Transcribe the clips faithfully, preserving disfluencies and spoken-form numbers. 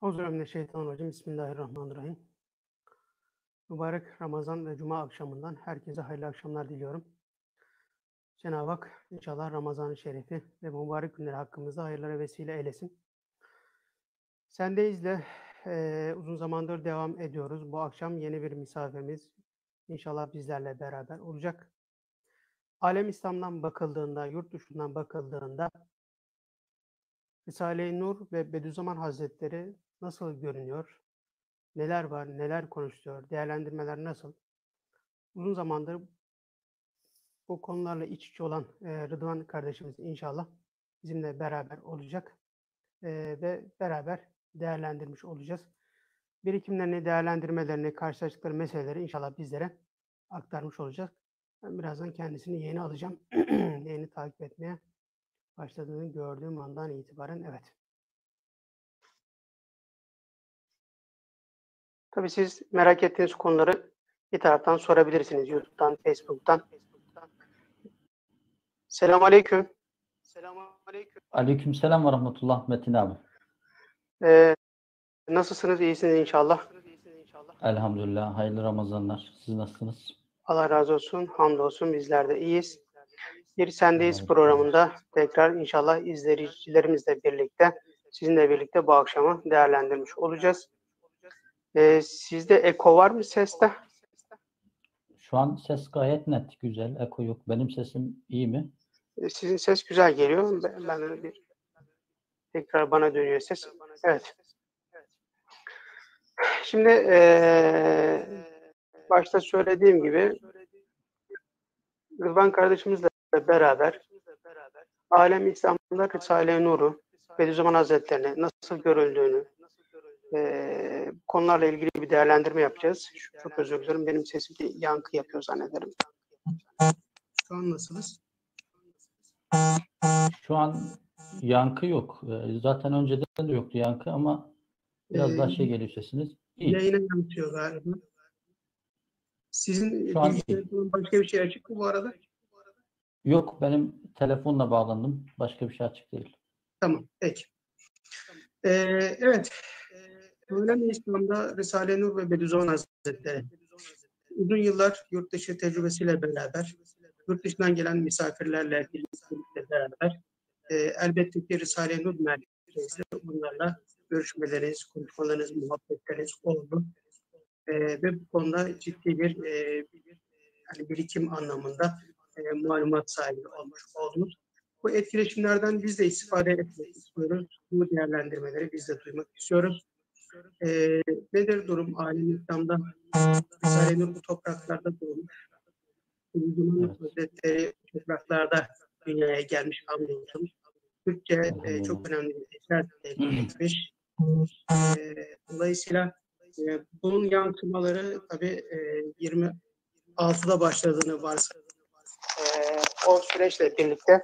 Euzubillahimineşşeytanirracim. Bismillahirrahmanirrahim. Mübarek Ramazan ve Cuma akşamından herkese hayırlı akşamlar diliyorum. Cenab-ı Hak inşallah Ramazan-ı Şerif'i ve mübarek günleri hakkımızda hayırlara vesile eylesin. Sendeyiz'le e, uzun zamandır devam ediyoruz. Bu akşam yeni bir misafirimiz inşallah bizlerle beraber olacak. Alem İslam'dan bakıldığında, yurt dışından bakıldığında Risale-i Nur ve Bediüzzaman Hazretleri nasıl görünüyor? Neler var, neler konuşuyor, değerlendirmeler nasıl? Uzun zamandır bu konularla iç içe olan e, Rıdvan kardeşimiz inşallah bizimle beraber olacak e, ve beraber değerlendirmiş olacağız. Birikimlerini, değerlendirmelerini, karşılaştıkları meseleleri inşallah bizlere aktarmış olacak. Ben birazdan kendisini yeni alacağım. Yeni takip etmeye başladığını gördüğüm andan itibaren evet. Tabii siz merak ettiğiniz konuları bir taraftan sorabilirsiniz. YouTube'dan, Facebook'tan. Selamun Aleyküm. Aleykümselam ve rahmetullah Metin abi. Ee, nasılsınız? İyisiniz inşallah. Elhamdülillah. Hayırlı Ramazanlar. Siz nasılsınız? Allah razı olsun. Hamdolsun. Bizler de iyiyiz. Bir Sendeyiz programında tekrar inşallah izleyicilerimizle birlikte, sizinle birlikte bu akşamı değerlendirmiş olacağız. Ee, sizde eko var mı seste? Şu an ses gayet net, güzel. Eko yok. Benim sesim iyi mi? Sizin ses güzel geliyor. Ben, ben bir tekrar bana dönüyor ses. Evet. Şimdi ee, başta söylediğim gibi Rıdvan kardeşimizle beraber Alem İslam'da Risale-i Nur'u, Bediüzzaman Hazretleri'ne nasıl görüldüğünü, e, konularla ilgili bir değerlendirme yapacağız. Çok özür dilerim. Benim sesim bir yankı yapıyor zannederim. Şu an nasılsınız? Şu an yankı yok. Zaten önceden de yoktu yankı ama biraz ee, daha şey geliyor sesiniz. İyi. Yayına yansıyor galiba. Sizin bilgisayarınızın başka bir şey açık mı bu arada? Yok, benim telefonla bağlandım. Başka bir şey açık değil. Tamam, peki. Ee, evet. Öğlen İslam'da Risale-i Nur ve Bediüzzaman Hazretleri uzun yıllar yurt dışı tecrübesiyle beraber, yurt dışından gelen misafirlerle birlikte beraber e, elbette ki Risale-i Nur merkezinde bunlarla görüşmeleriniz, konuşmalarınız, muhabbetleriniz oldu. E, ve bu konuda ciddi bir e, yani birikim anlamında e, malumat sahibi olmuş oldunuz. Bu etkileşimlerden biz de istifade etmek istiyoruz. Bu değerlendirmeleri biz de duymak istiyoruz. E, nedir durum Alem İslam'da? Risale-i Nur bu topraklarda doğmuş. Bediüzzaman Hazretleri topraklarda dünyaya gelmiş, hamdolsun. Türkçe e, çok önemli bir eser etmiş. E, dolayısıyla e, bunun yansımaları tabii e, yirmi altıda başladığını varsayalım. E, o süreçle birlikte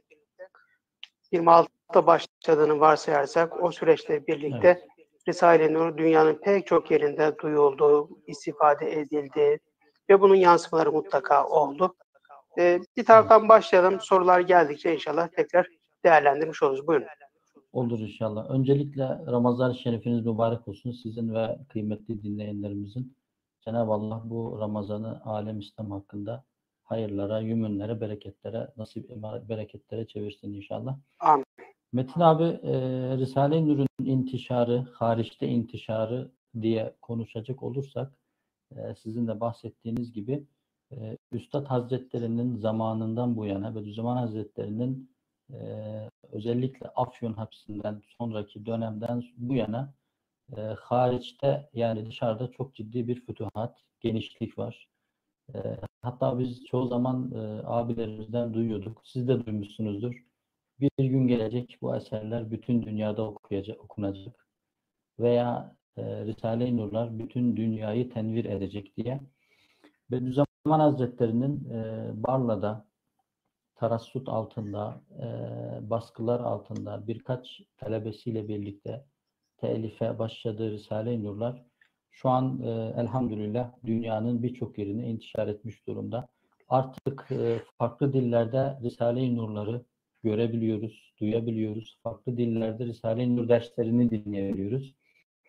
yirmi altıda başladığını varsayarsak o süreçle birlikte evet. Risale-i Nur dünyanın pek çok yerinde duyuldu, istifade edildi ve bunun yansımaları mutlaka oldu. Ee, bir taraftan başlayalım. Sorular geldikçe inşallah tekrar değerlendirmiş oluruz. Buyurun. Olur inşallah. Öncelikle Ramazan-ı Şerifiniz mübarek olsun. Sizin ve kıymetli dinleyenlerimizin. Cenab-ı Allah bu Ramazan'ı alem İslam hakkında hayırlara, yümünlere, bereketlere, nasip bereketlere çevirsin inşallah. Amin. Metin abi, e, Risale-i Nur'un intişarı, hariçte intişarı diye konuşacak olursak, e, sizin de bahsettiğiniz gibi e, Üstad Hazretleri'nin zamanından bu yana, Bediüzzaman Hazretleri'nin e, özellikle Afyon hapsinden sonraki dönemden bu yana e, hariçte, yani dışarıda çok ciddi bir fütuhat, genişlik var. E, hatta biz çoğu zaman e, abilerimizden duyuyorduk, siz de duymuşsunuzdur. Bir gün gelecek bu eserler bütün dünyada okuyacak, okunacak veya e, Risale-i Nurlar bütün dünyayı tenvir edecek diye. Bediüzzaman Hazretleri'nin e, Barla'da, tarassut altında, e, baskılar altında birkaç talebesiyle birlikte telife başladığı Risale-i Nurlar şu an e, elhamdülillah dünyanın birçok yerine intişar etmiş durumda. Artık e, farklı dillerde Risale-i Nurları görebiliyoruz, duyabiliyoruz. Farklı dillerde Risale-i Nur derslerini dinleyebiliyoruz.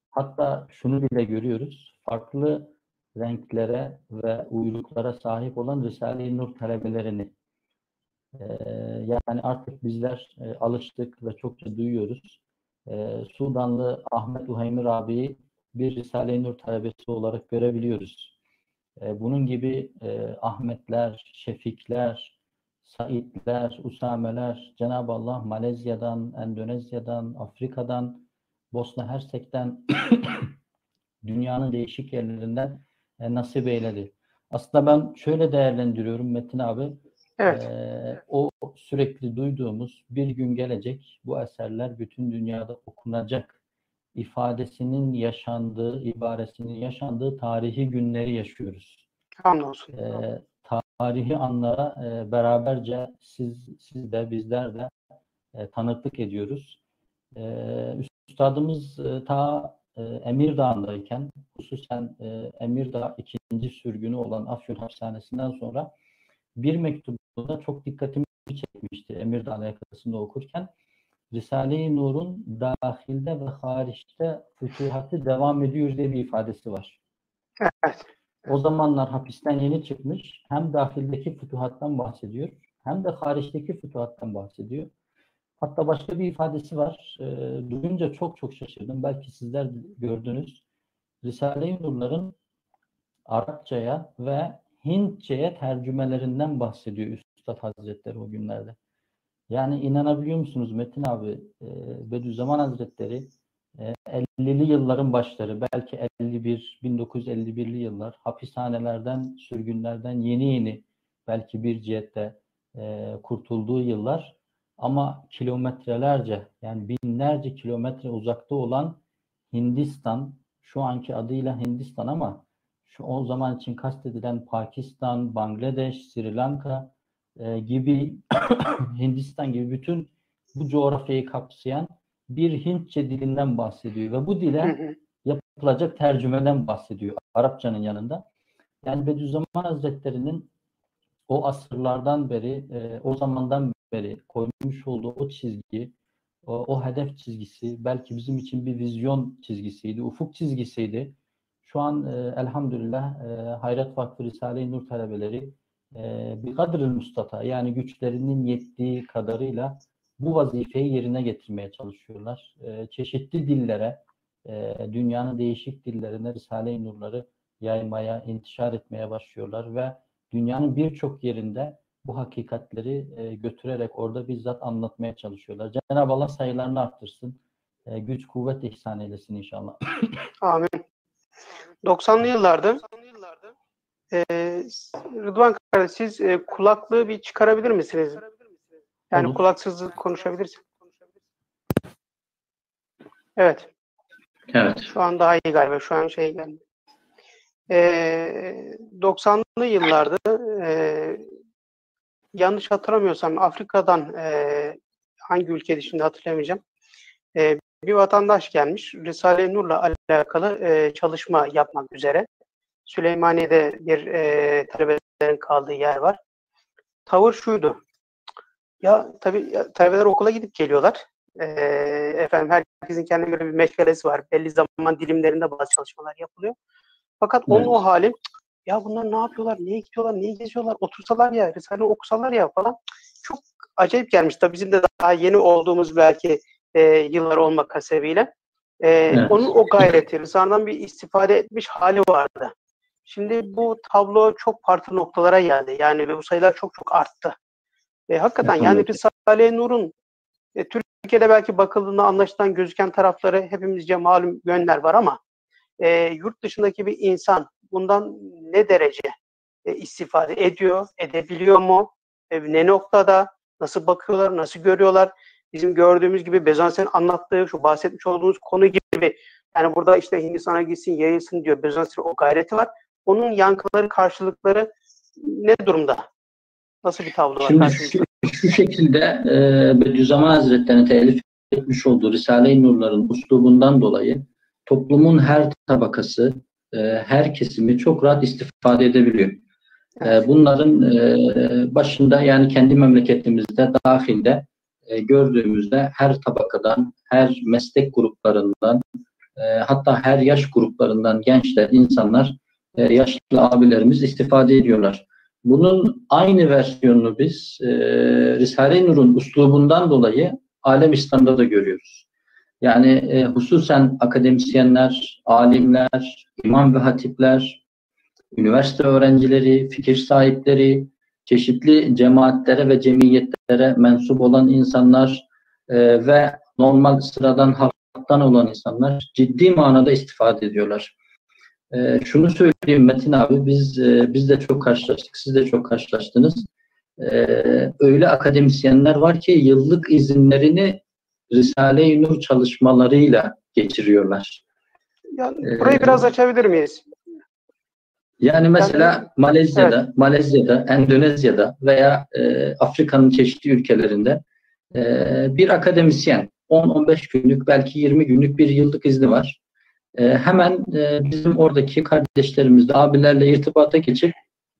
Hatta şunu bile görüyoruz. Farklı renklere ve uyruklara sahip olan Risale-i Nur talebelerini e, yani artık bizler e, alıştık ve çokça duyuyoruz. E, Sudanlı Ahmet Uhaymir abiyi bir Risale-i Nur talebesi olarak görebiliyoruz. E, bunun gibi e, Ahmetler, Şefikler, Saidler, Usameler, Cenab-ı Allah Malezya'dan, Endonezya'dan, Afrika'dan, Bosna Hersek'ten dünyanın değişik yerlerinden e, nasip eyledi. Aslında ben şöyle değerlendiriyorum Metin abi. Evet. E, o sürekli duyduğumuz bir gün gelecek, bu eserler bütün dünyada okunacak ifadesinin yaşandığı, ibaresinin yaşandığı tarihi günleri yaşıyoruz. Hamdolsun. E, tarihi anlara e, beraberce siz, siz de bizler de e, tanıklık ediyoruz. E, Üstadımız e, ta e, Emirdağ'dayken, hususen e, Emirdağ ikinci sürgünü olan Afyon Hapishanesi'nden sonra bir mektubunda çok dikkatimi çekmişti Emirdağ yakasında okurken. Risale-i Nur'un dahilde ve hariçte fütühatı devam ediyor diye bir ifadesi var. Evet. O zamanlar hapisten yeni çıkmış, hem dahildeki fütuhattan bahsediyor, hem de hariçteki fütuhattan bahsediyor. Hatta başka bir ifadesi var. E, duyunca çok çok şaşırdım. Belki sizler de gördünüz. Risale-i Nur'ların Arapçaya ve Hintçe'ye tercümelerinden bahsediyor Üstad Hazretleri o günlerde. Yani inanabiliyor musunuz Metin abi? E, Bediüzzaman Hazretleri e, ellili yılların başları, belki elli bir, bin dokuz yüz elli birli yıllar hapishanelerden, sürgünlerden yeni yeni belki bir cihette e, kurtulduğu yıllar, ama kilometrelerce, yani binlerce kilometre uzakta olan Hindistan, şu anki adıyla Hindistan ama şu o zaman için kastedilen Pakistan, Bangladeş, Sri Lanka e, gibi Hindistan gibi bütün bu coğrafyayı kapsayan bir Hintçe dilinden bahsediyor ve bu dile Hı hı. yapılacak tercümeden bahsediyor Arapçanın yanında. Yani Bediüzzaman Hazretleri'nin o asırlardan beri, e, o zamandan beri koymuş olduğu o çizgi, o, o hedef çizgisi belki bizim için bir vizyon çizgisiydi, ufuk çizgisiydi. Şu an e, elhamdülillah e, Hayrat Vakfı Risale-i Nur talebeleri e, bir kadr-ı müstata, yani güçlerinin yettiği kadarıyla bu vazifeyi yerine getirmeye çalışıyorlar. E, çeşitli dillere, e, dünyanın değişik dillerine Risale-i Nur'ları yaymaya, intişar etmeye başlıyorlar ve dünyanın birçok yerinde bu hakikatleri e, götürerek orada bizzat anlatmaya çalışıyorlar. Cenab-ı Allah sayılarını arttırsın. E, güç, kuvvet ihsan eylesin inşallah. Amin. doksanlı yıllarda e, Rıdvan kardeş, siz e, kulaklığı bir çıkarabilir misiniz? Yani Olur. kulaksız konuşabilirsin. Evet. Evet. Şu an daha iyi galiba. Şu an şey geldi. E, doksanlı yıllarda e, yanlış hatırlamıyorsam Afrika'dan e, hangi ülke şimdi hatırlayamayacağım. E, bir vatandaş gelmiş. Risale-i Nur'la alakalı e, çalışma yapmak üzere. Süleymaniye'de bir e, talebelerin kaldığı yer var. Tavır şuydu. Ya tabii ya, talebeler okula gidip geliyorlar. E, efendim herkesin kendine göre bir meşgalesi var. Belli zaman dilimlerinde bazı çalışmalar yapılıyor. Fakat onun Evet. o hali, ya bunlar ne yapıyorlar, niye gidiyorlar, niye geziyorlar, otursalar ya, Risale okusalar ya falan. Çok acayip gelmiş. Tabii bizim de daha yeni olduğumuz belki e, yıllar olmak hasebiyle. E, Evet. Onun o gayreti, Risale'den bir istifade etmiş hali vardı. Şimdi bu tablo çok farklı noktalara geldi. Yani bu sayılar çok çok arttı. E, hakikaten yani Risale-i Nur'un e, Türkiye'de belki bakıldığında anlaşılan gözüken tarafları hepimizce malum yönler var ama e, yurt dışındaki bir insan bundan ne derece e, istifade ediyor, edebiliyor mu? E, ne noktada? Nasıl bakıyorlar, nasıl görüyorlar? Bizim gördüğümüz gibi Bezancı'nın anlattığı, şu bahsetmiş olduğumuz konu gibi, yani burada işte Hindistan'a gitsin, yayılsın diyor. Bezancı'nın o gayreti var. Onun yankıları, karşılıkları ne durumda? Nasıl bir tablo var Şimdi karşımızda? şu, şu şekilde e, Bediüzzaman Hazretleri'nin telif etmiş olduğu Risale-i Nur'ların üslubundan dolayı toplumun her tabakası, e, her kesimi çok rahat istifade edebiliyor. E, bunların e, başında, yani kendi memleketimizde dahilde e, gördüğümüzde her tabakadan, her meslek gruplarından E, hatta her yaş gruplarından gençler, insanlar, e, yaşlı abilerimiz istifade ediyorlar. Bunun aynı versiyonunu biz e, Risale-i Nur'un üslubundan dolayı Alem İslam'da da görüyoruz. Yani e, hususen akademisyenler, alimler, imam ve hatipler, üniversite öğrencileri, fikir sahipleri, çeşitli cemaatlere ve cemiyetlere mensup olan insanlar e, ve normal sıradan halktan olan insanlar ciddi manada istifade ediyorlar. E, şunu söyleyeyim Metin abi, biz e, biz de çok karşılaştık, siz de çok karşılaştınız. E, öyle akademisyenler var ki yıllık izinlerini Risale-i Nur çalışmalarıyla geçiriyorlar. Yani burayı ee, biraz açabilir miyiz? Yani mesela yani, Malezya'da, evet. Malezya'da, Endonezya'da veya e, Afrika'nın çeşitli ülkelerinde e, bir akademisyen on on beş günlük, belki yirmi günlük bir yıllık izni var. E, hemen e, bizim oradaki kardeşlerimizle, abilerle irtibata geçip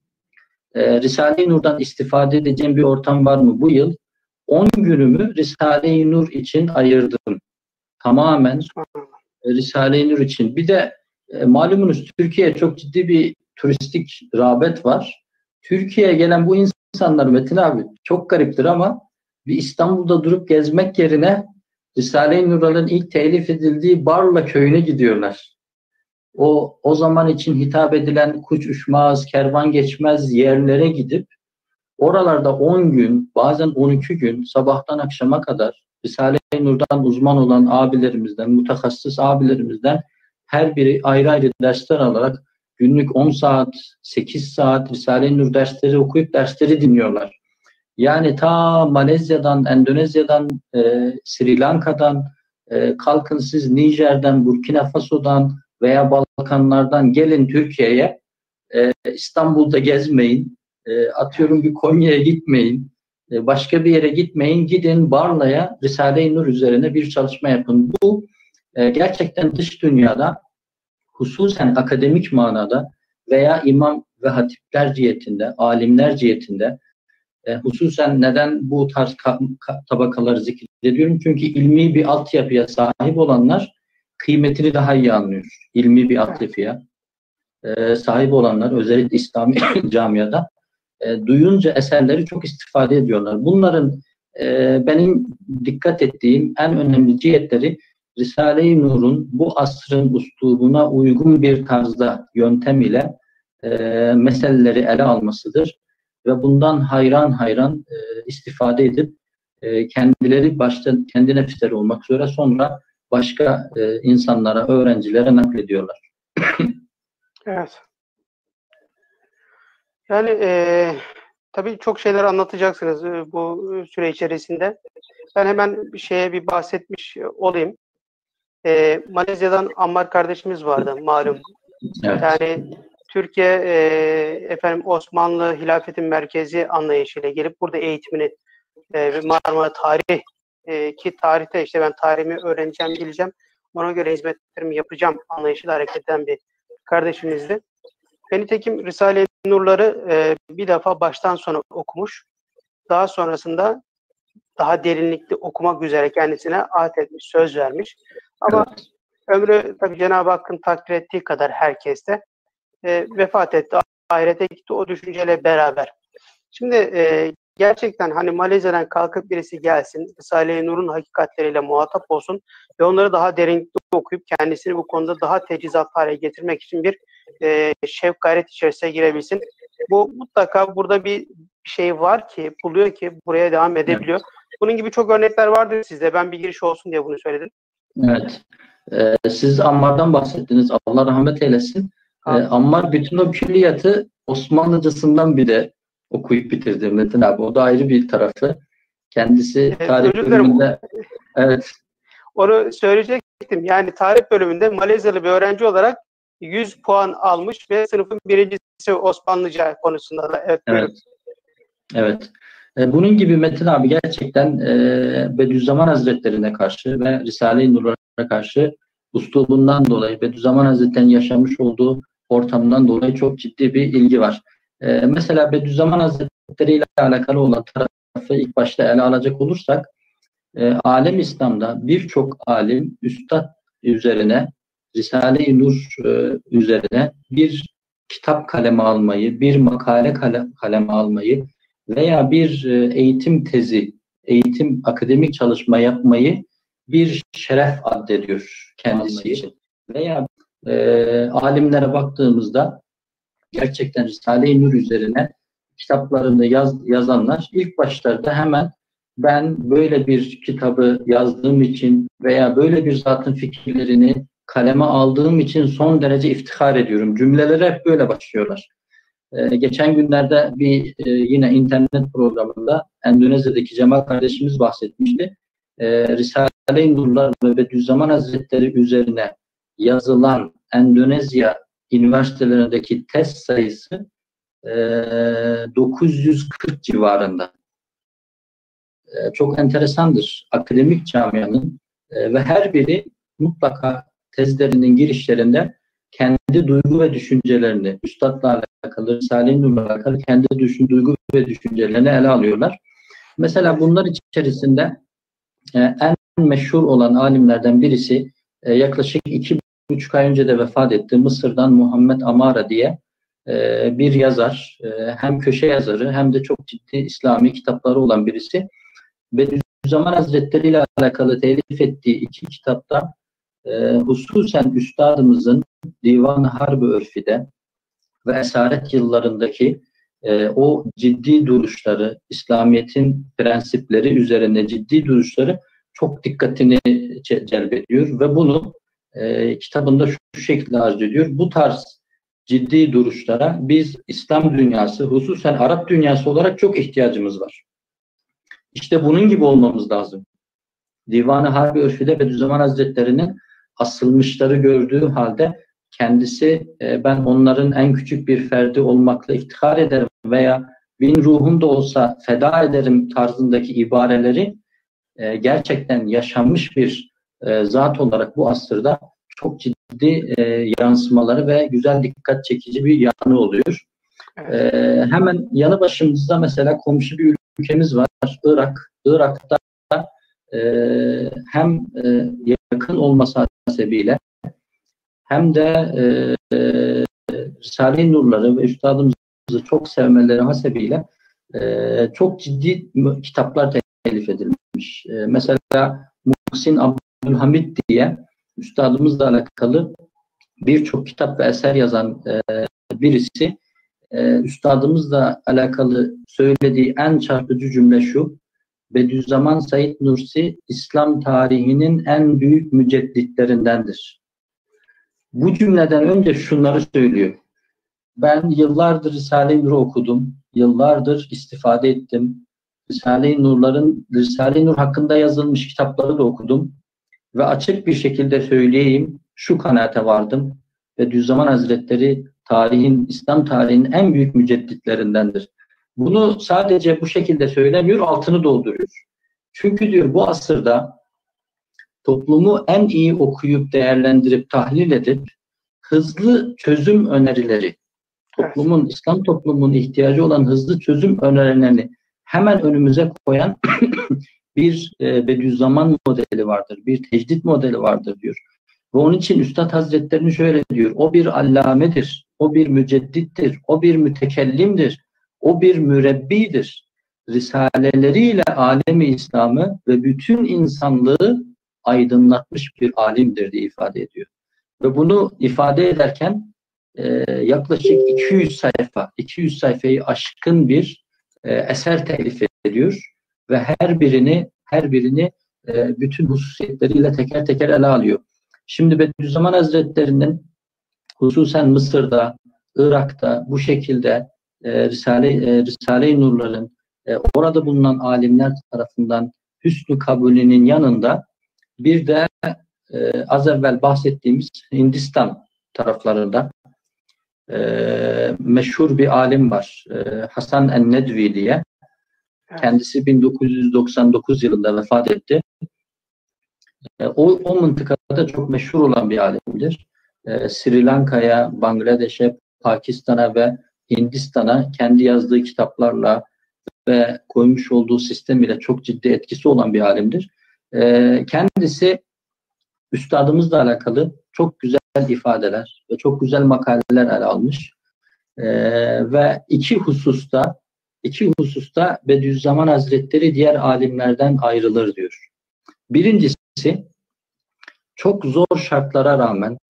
e, Risale-i Nur'dan istifade edeceğim bir ortam var mı bu yıl? on günümü Risale-i Nur için ayırdım. Tamamen Risale-i Nur için. Bir de e, malumunuz Türkiye'ye çok ciddi bir turistik rağbet var. Türkiye'ye gelen bu insanlar Metin abi çok gariptir ama bir İstanbul'da durup gezmek yerine Risale-i Nur'un ilk telif edildiği Barla köyüne gidiyorlar. O o zaman için hitap edilen kuş uçmaz, kervan geçmez yerlere gidip oralarda on gün, bazen on iki gün sabahtan akşama kadar Risale-i Nur'dan uzman olan abilerimizden, mutakassıs abilerimizden her biri ayrı ayrı dersler alarak günlük on saat, sekiz saat Risale-i Nur dersleri okuyup dersleri dinliyorlar. Yani ta Malezya'dan, Endonezya'dan, e, Sri Lanka'dan, e, kalkın siz Nijer'den, Burkina Faso'dan veya Balkanlardan gelin Türkiye'ye, e, İstanbul'da gezmeyin, e, atıyorum bir Konya'ya gitmeyin, e, başka bir yere gitmeyin, gidin Barla'ya Risale-i Nur üzerine bir çalışma yapın. Bu e, gerçekten dış dünyada, hususen akademik manada veya imam ve hatipler cihetinde, alimler cihetinde, e, hususen neden bu tarz tabakaları zikrediyorum? Çünkü ilmi bir altyapıya sahip olanlar kıymetini daha iyi anlıyor. İlmi bir altyapıya e, sahip olanlar, özellikle İslami camiada e, duyunca eserleri çok istifade ediyorlar. Bunların e, benim dikkat ettiğim en önemli cihetleri Risale-i Nur'un bu asrın üslubuna uygun bir tarzda, yöntem ile e, meseleleri ele almasıdır. Ve bundan hayran hayran e, istifade edip e, kendileri başta kendi nefisleri olmak üzere sonra başka e, insanlara, öğrencilere naklediyorlar. Evet. Yani e, tabii çok şeyler anlatacaksınız e, bu süre içerisinde. Ben hemen bir şeye bir bahsetmiş olayım. E, Malezya'dan Ammar kardeşimiz vardı malum. Evet. Yani Türkiye e, efendim Osmanlı Hilafetin Merkezi anlayışıyla gelip burada eğitimini e, ve Marmara Tarih e, ki tarihte işte ben tarihimi öğreneceğim, bileceğim. Ona göre hizmetlerimi yapacağım anlayışıyla hareket eden bir kardeşimizdi. Ve nitekim Risale-i Nur'ları e, bir defa baştan sona okumuş. Daha sonrasında daha derinlikli okumak üzere kendisine ahit etmiş, söz vermiş. Ama evet. Ömrü tabii Cenab-ı Hakk'ın takdir ettiği kadar herkeste e, vefat etti, ahirete gitti o düşünceyle beraber. Şimdi e, gerçekten hani Malezya'dan kalkıp birisi gelsin, Risale-i Nur'un hakikatleriyle muhatap olsun ve onları daha derinlikli okuyup kendisini bu konuda daha tecizat hale getirmek için bir e, şevk gayret içerisine girebilsin. Bu mutlaka burada bir şey var ki, buluyor ki buraya devam edebiliyor. Bunun gibi çok örnekler vardır sizde. Ben bir giriş olsun diye bunu söyledim. Evet. Ee, siz Ammar'dan bahsettiniz. Allah rahmet eylesin. Ee, Ammar bütün o külliyatı Osmanlıcasından bile okuyup bitirdi Metin abi. O da ayrı bir tarafı. Kendisi evet, tarih bölümünde evet. Onu söyleyecektim. Yani tarih bölümünde Malezyalı bir öğrenci olarak yüz puan almış ve sınıfın birincisi Osmanlıca konusunda da. Evet. Evet. Evet. E, bunun gibi Metin abi gerçekten e, Bediüzzaman Hazretlerine karşı ve Risale-i Nur'a karşı üslubundan dolayı, Bediüzzaman Hazretleri'nin yaşamış olduğu ortamdan dolayı çok ciddi bir ilgi var. E, mesela Bediüzzaman Hazretleri ile alakalı olan tarafı ilk başta ele alacak olursak, e, alem İslam'da birçok alim üstad üzerine Risale-i Nur e, üzerine bir kitap kaleme almayı, bir makale kalem, kaleme almayı veya bir e, eğitim tezi, eğitim akademik çalışma yapmayı bir şeref addediyor kendisi için. Veya e, alimlere baktığımızda gerçekten Risale-i Nur üzerine kitaplarını yaz, yazanlar ilk başlarda hemen ben böyle bir kitabı yazdığım için veya böyle bir zatın fikirlerini kaleme aldığım için son derece iftihar ediyorum. Cümlelere hep böyle başlıyorlar. Ee, geçen günlerde bir e, yine internet programında Endonezya'daki Cemal kardeşimiz bahsetmişti. Ee, Risale-i Nurlar ve Bediüzzaman Hazretleri üzerine yazılan Endonezya üniversitelerindeki test sayısı e, dokuz yüz kırk civarında. E, çok enteresandır. Akademik camianın e, ve her biri mutlaka tezlerinin girişlerinde kendi duygu ve düşüncelerini, üstadla alakalı, Risale-i Nur'la alakalı kendi düşün, duygu ve düşüncelerini ele alıyorlar. Mesela bunlar içerisinde e, en meşhur olan alimlerden birisi e, yaklaşık iki buçuk ay önce de vefat etti. Mısır'dan Muhammed Amara diye e, bir yazar. E, hem köşe yazarı hem de çok ciddi İslami kitapları olan birisi. Bediüzzaman Hazretleri ile alakalı telif ettiği iki kitapta e, hususen üstadımızın Divan-ı Harb-ı Örfi'de ve esaret yıllarındaki e, o ciddi duruşları, İslamiyet'in prensipleri üzerine ciddi duruşları çok dikkatini celbediyor ve bunu e, kitabında şu, şu şekilde arz ediyor. Bu tarz ciddi duruşlara biz İslam dünyası, hususen Arap dünyası olarak çok ihtiyacımız var. İşte bunun gibi olmamız lazım. Divan-ı Harb-ı Örfi'de Bediüzzaman Hazretleri'nin asılmışları gördüğü halde kendisi e, ben onların en küçük bir ferdi olmakla iftihar ederim veya bin ruhum da olsa feda ederim tarzındaki ibareleri e, gerçekten yaşanmış bir e, zat olarak bu asırda çok ciddi e, yansımaları ve güzel dikkat çekici bir yanı oluyor. Evet. E, hemen yanı başımızda mesela komşu bir ülkemiz var, Irak. Irak'ta e, hem e, yakın olması hasebiyle hem de e, e, Risale-i Nurları ve üstadımızı çok sevmeleri hasebiyle e, çok ciddi kitaplar telif edilmiş. E, mesela Muhsin Abdülhamid diye üstadımızla alakalı birçok kitap ve eser yazan e, birisi e, üstadımızla alakalı söylediği en çarpıcı cümle şu: Bediüzzaman Said Nursi İslam tarihinin en büyük mücedditlerindendir. Bu cümleden önce şunları söylüyor. Ben yıllardır Risale-i Nur'u okudum. Yıllardır istifade ettim. Risale-i Nur'ların, Risale-i Nur hakkında yazılmış kitapları da okudum. Ve açık bir şekilde söyleyeyim, şu kanaate vardım. Bediüzzaman Hazretleri tarihin, İslam tarihinin en büyük mücedditlerindendir. Bunu sadece bu şekilde söylemiyor, altını dolduruyor. Çünkü diyor bu asırda toplumu en iyi okuyup, değerlendirip, tahlil edip hızlı çözüm önerileri, toplumun, evet. İslam toplumunun ihtiyacı olan hızlı çözüm önerilerini hemen önümüze koyan bir e, Bediüzzaman modeli vardır, bir tecdit modeli vardır diyor. Ve onun için Üstad Hazretlerini şöyle diyor: o bir allamedir, o bir müceddittir, o bir mütekellimdir, o bir mürebbidir. Risaleleriyle alemi İslam'ı ve bütün insanlığı aydınlatmış bir alimdir diye ifade ediyor. Ve bunu ifade ederken e, yaklaşık iki yüz sayfa, iki yüz sayfayı aşkın bir e, eser telif ediyor ve her birini her birini e, bütün hususiyetleriyle teker teker ele alıyor. Şimdi Bediüzzaman Hazretleri'nin hususen Mısır'da, Irak'ta bu şekilde e, Risale, e, Risale-i Nur'ların e, orada bulunan alimler tarafından hüsnü kabulünün yanında bir de e, az evvel bahsettiğimiz Hindistan taraflarında e, meşhur bir alim var. E, Hasan en-Nedvi diye. Kendisi bin dokuz yüz doksan dokuz yılında vefat etti. E, o, o mıntıkada çok meşhur olan bir alimdir. E, Sri Lanka'ya, Bangladeş'e, Pakistan'a ve Hindistan'a kendi yazdığı kitaplarla ve koymuş olduğu sistem ile çok ciddi etkisi olan bir alimdir. E, kendisi üstadımızla alakalı çok güzel ifadeler ve çok güzel makaleler ele almış. Ee, ve iki hususta iki hususta Bediüzzaman Hazretleri diğer alimlerden ayrılır diyor. Birincisi, çok zor şartlara rağmen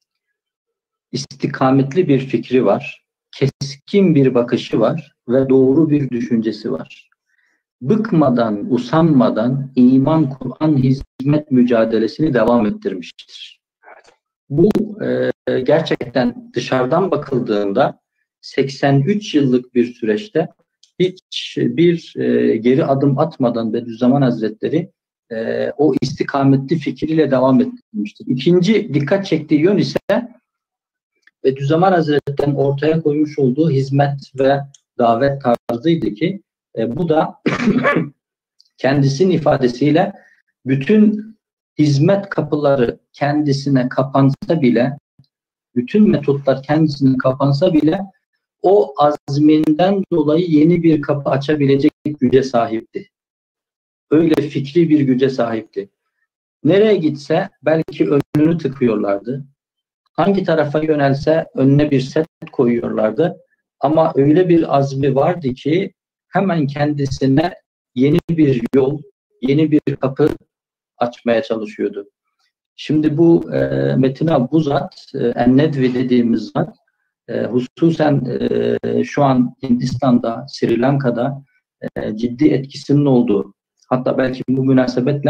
istikametli bir fikri var, keskin bir bakışı var ve doğru bir düşüncesi var. Bıkmadan, usanmadan iman, Kur'an, hizmet mücadelesini devam ettirmiştir. Bu e, gerçekten dışarıdan bakıldığında seksen üç yıllık bir süreçte hiç bir e, geri adım atmadan Bediüzzaman Hazretleri e, o istikametli fikriyle devam ettirmiştir. İkinci dikkat çektiği yön ise Bediüzzaman Hazretleri'nin ortaya koymuş olduğu hizmet ve davet tarzıydı ki e, bu da kendisinin ifadesiyle bütün hizmet kapıları kendisine kapansa bile, bütün metotlar kendisine kapansa bile o azminden dolayı yeni bir kapı açabilecek güce sahipti. Öyle fikri bir güce sahipti. Nereye gitse belki önünü tıkıyorlardı. Hangi tarafa yönelse önüne bir set koyuyorlardı. Ama öyle bir azmi vardı ki hemen kendisine yeni bir yol, yeni bir kapı açmaya çalışıyordu. Şimdi bu e, Metin abi, bu zat, e, En-Nedvi dediğimiz zat, e, hususen e, şu an Hindistan'da, Sri Lanka'da e, ciddi etkisinin olduğu, hatta belki bu münasebetle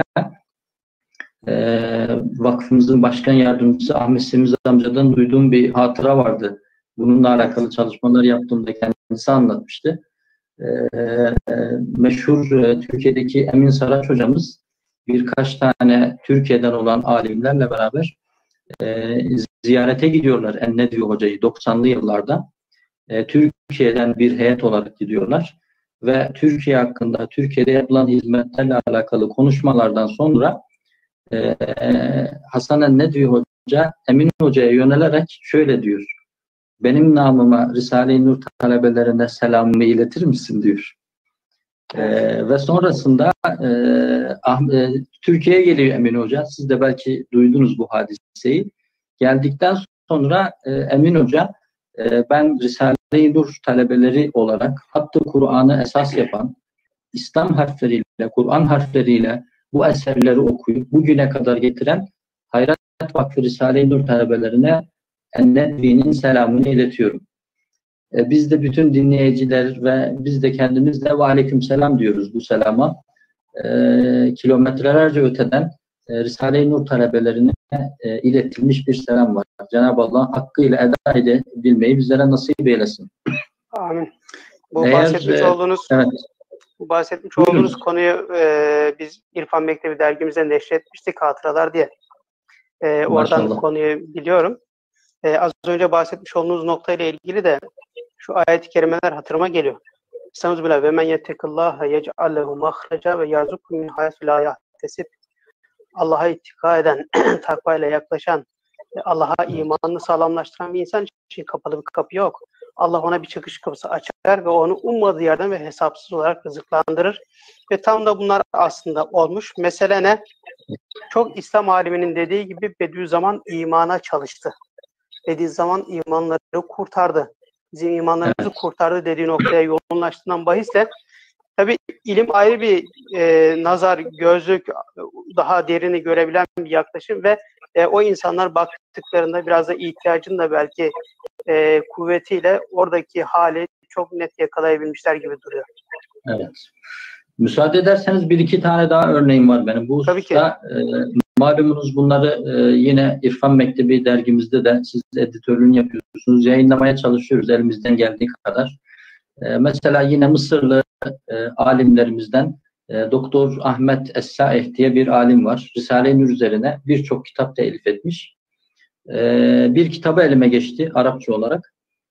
e, vakfımızın başkan yardımcısı Ahmet Semiz amcadan duyduğum bir hatıra vardı. Bununla alakalı çalışmalar yaptığımda kendisi anlatmıştı. E, e, meşhur e, Türkiye'deki Emin Saraç hocamız birkaç tane Türkiye'den olan alimlerle beraber e, ziyarete gidiyorlar En-Nedvi hocayı doksanlı yıllarda. E, Türkiye'den bir heyet olarak gidiyorlar ve Türkiye hakkında, Türkiye'de yapılan hizmetlerle alakalı konuşmalardan sonra e, Hasan En-Nedvi hoca Emin hocaya yönelerek şöyle diyor: benim namıma Risale-i Nur talebelerine selamımı iletir misin diyor. Ee, ve sonrasında e, e, Türkiye'ye geliyor Emin Hoca. Siz de belki duydunuz bu hadiseyi. Geldikten sonra e, Emin Hoca e, ben Risale-i Nur talebeleri olarak hatta Kur'an'ı esas yapan, İslam harfleriyle, Kur'an harfleriyle bu eserleri okuyup bugüne kadar getiren Hayrat Vakfı Risale-i Nur talebelerine En-Nedvi'nin selamını iletiyorum. E, biz de bütün dinleyiciler ve biz de kendimiz de ve aleykümselam diyoruz bu selama. E, kilometrelerce öteden e, Risale-i Nur talebelerine e, iletilmiş bir selam var. Cenab-ı Allah hakkıyla eda edebilmeyi bizlere nasip eylesin. Amin. Bu Eğer, bahsetmiş e, olduğunuz evet. bu bahsetmiş Buyurun. olduğunuz konuyu e, biz İrfan Mektebi dergimizde neşretmiştik, Hatıralar diye. E, oradan Maşallah. konuyu biliyorum. E, az önce bahsetmiş olduğunuz noktayla ilgili de şu ayet-i kerimeler hatırıma geliyor. Estağfirullah ve men yettekillaha yec'al lehu mahreca ve yarzuqhu min haythu la yahtasib. Allah'a ittika eden, takvayla yaklaşan, Allah'a imanını sağlamlaştıran bir insan için kapalı bir kapı yok. Allah ona bir çıkış kapısı açar ve onu ummadığı yerden ve hesapsız olarak rızıklandırır. Ve tam da bunlar aslında olmuş. Mesele ne? Çok İslam aliminin dediği gibi Bediüzzaman imana çalıştı. Bediüzzaman imanları kurtardı. Bizim imanlarımızı evet. kurtardı dediği noktaya yoğunlaştığından bahisle tabii ilim ayrı bir e, nazar, gözlük, daha derini görebilen bir yaklaşım ve e, o insanlar baktıklarında biraz da ihtiyacın da belki e, kuvvetiyle oradaki hali çok net yakalayabilmişler gibi duruyor. Evet. Müsaade ederseniz bir iki tane daha örneğim var benim. Bu hususta e, malumunuz bunları e, yine İrfan Mektebi dergimizde de siz editörlüğünü yapıyorsunuz. Yayınlamaya çalışıyoruz elimizden geldiği kadar. E, mesela yine Mısırlı e, alimlerimizden e, Doktor Ahmet Es-Saih diye bir alim var. Risale-i Nur üzerine birçok kitap telif etmiş. E, bir kitabı elime geçti Arapça olarak.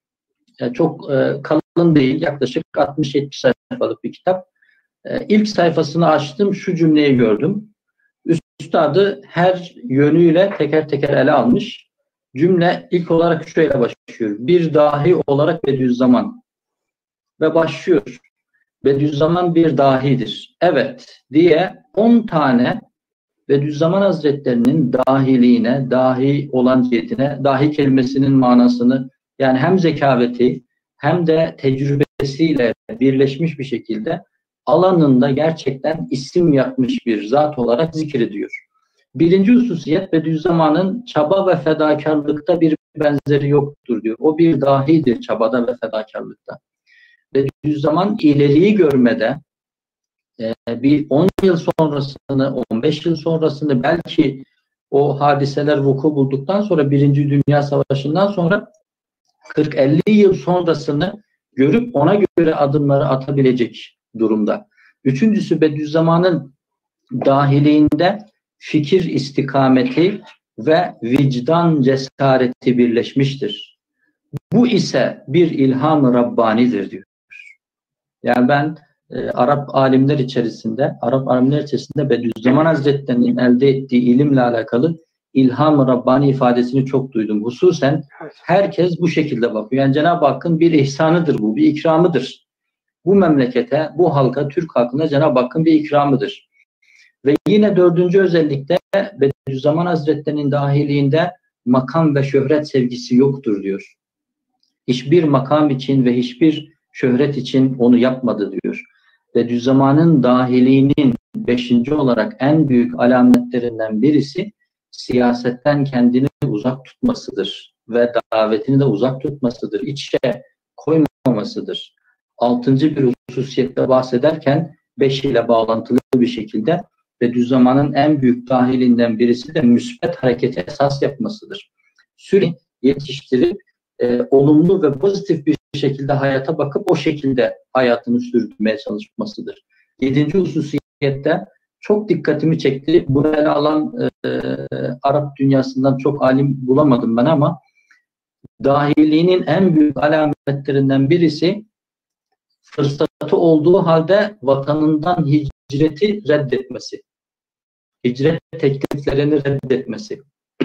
E, çok e, kalın değil, yaklaşık altmış yetmiş sayfalık bir kitap. İlk sayfasını açtım, şu cümleyi gördüm. Üstadı her yönüyle teker teker ele almış. Cümle ilk olarak şöyle başlıyor: bir dahi olarak Bediüzzaman. Ve başlıyor: Bediüzzaman bir dahidir. Evet diye on tane Bediüzzaman Hazretleri'nin dahiliğine, dahi olan cihetine, dahi kelimesinin manasını, yani hem zekaveti hem de tecrübesiyle birleşmiş bir şekilde alanında gerçekten isim yapmış bir zat olarak zikrediyor. Birinci hususiyet, Bediüzzaman'ın çaba ve fedakarlıkta bir benzeri yoktur diyor. O bir dahidir çabada ve fedakarlıkta. Bediüzzaman ileriyi görmede e, bir on yıl sonrasını, on beş yıl sonrasını, belki o hadiseler vuku bulduktan sonra, Birinci Dünya Savaşı'ndan sonra kırk elli yıl sonrasını görüp ona göre adımları atabilecek durumda. Üçüncüsü, Bediüzzaman'ın dahiliğinde fikir istikameti ve vicdan cesareti birleşmiştir. Bu ise bir ilham-ı Rabbani'dir diyor. Yani ben e, Arap alimler içerisinde, Arap alimler içerisinde Bediüzzaman Hazretleri'nin elde ettiği ilimle alakalı ilham-ı Rabbani ifadesini çok duydum. Hususen herkes bu şekilde bakıyor. Yani Cenab-ı Hakk'ın bir ihsanıdır bu, bir ikramıdır. Bu memlekete, bu halka, Türk halkına Cenab-ı Hakk'ın bir ikramıdır. Ve yine dördüncü özellikle Bediüzzaman Hazretleri'nin dahiliğinde makam ve şöhret sevgisi yoktur diyor. Hiçbir makam için ve hiçbir şöhret için onu yapmadı diyor. Bediüzzaman'ın dahiliğinin beşinci olarak en büyük alametlerinden birisi siyasetten kendini uzak tutmasıdır ve davetini de uzak tutmasıdır, içe koymamasıdır. Altıncı bir hususiyette bahsederken beş ile bağlantılı bir şekilde Bediüzzaman'ın en büyük dahilinden birisi de müsbet harekete esas yapmasıdır. Sürekli yetiştirip e, olumlu ve pozitif bir şekilde hayata bakıp o şekilde hayatını sürdürmeye çalışmasıdır. Yedinci hususiyette çok dikkatimi çekti. Bunu ele alan e, Arap dünyasından çok alim bulamadım ben, ama dahiliğinin en büyük alametlerinden birisi fırsatı olduğu halde vatanından hicreti reddetmesi. Hicret tekliflerini reddetmesi.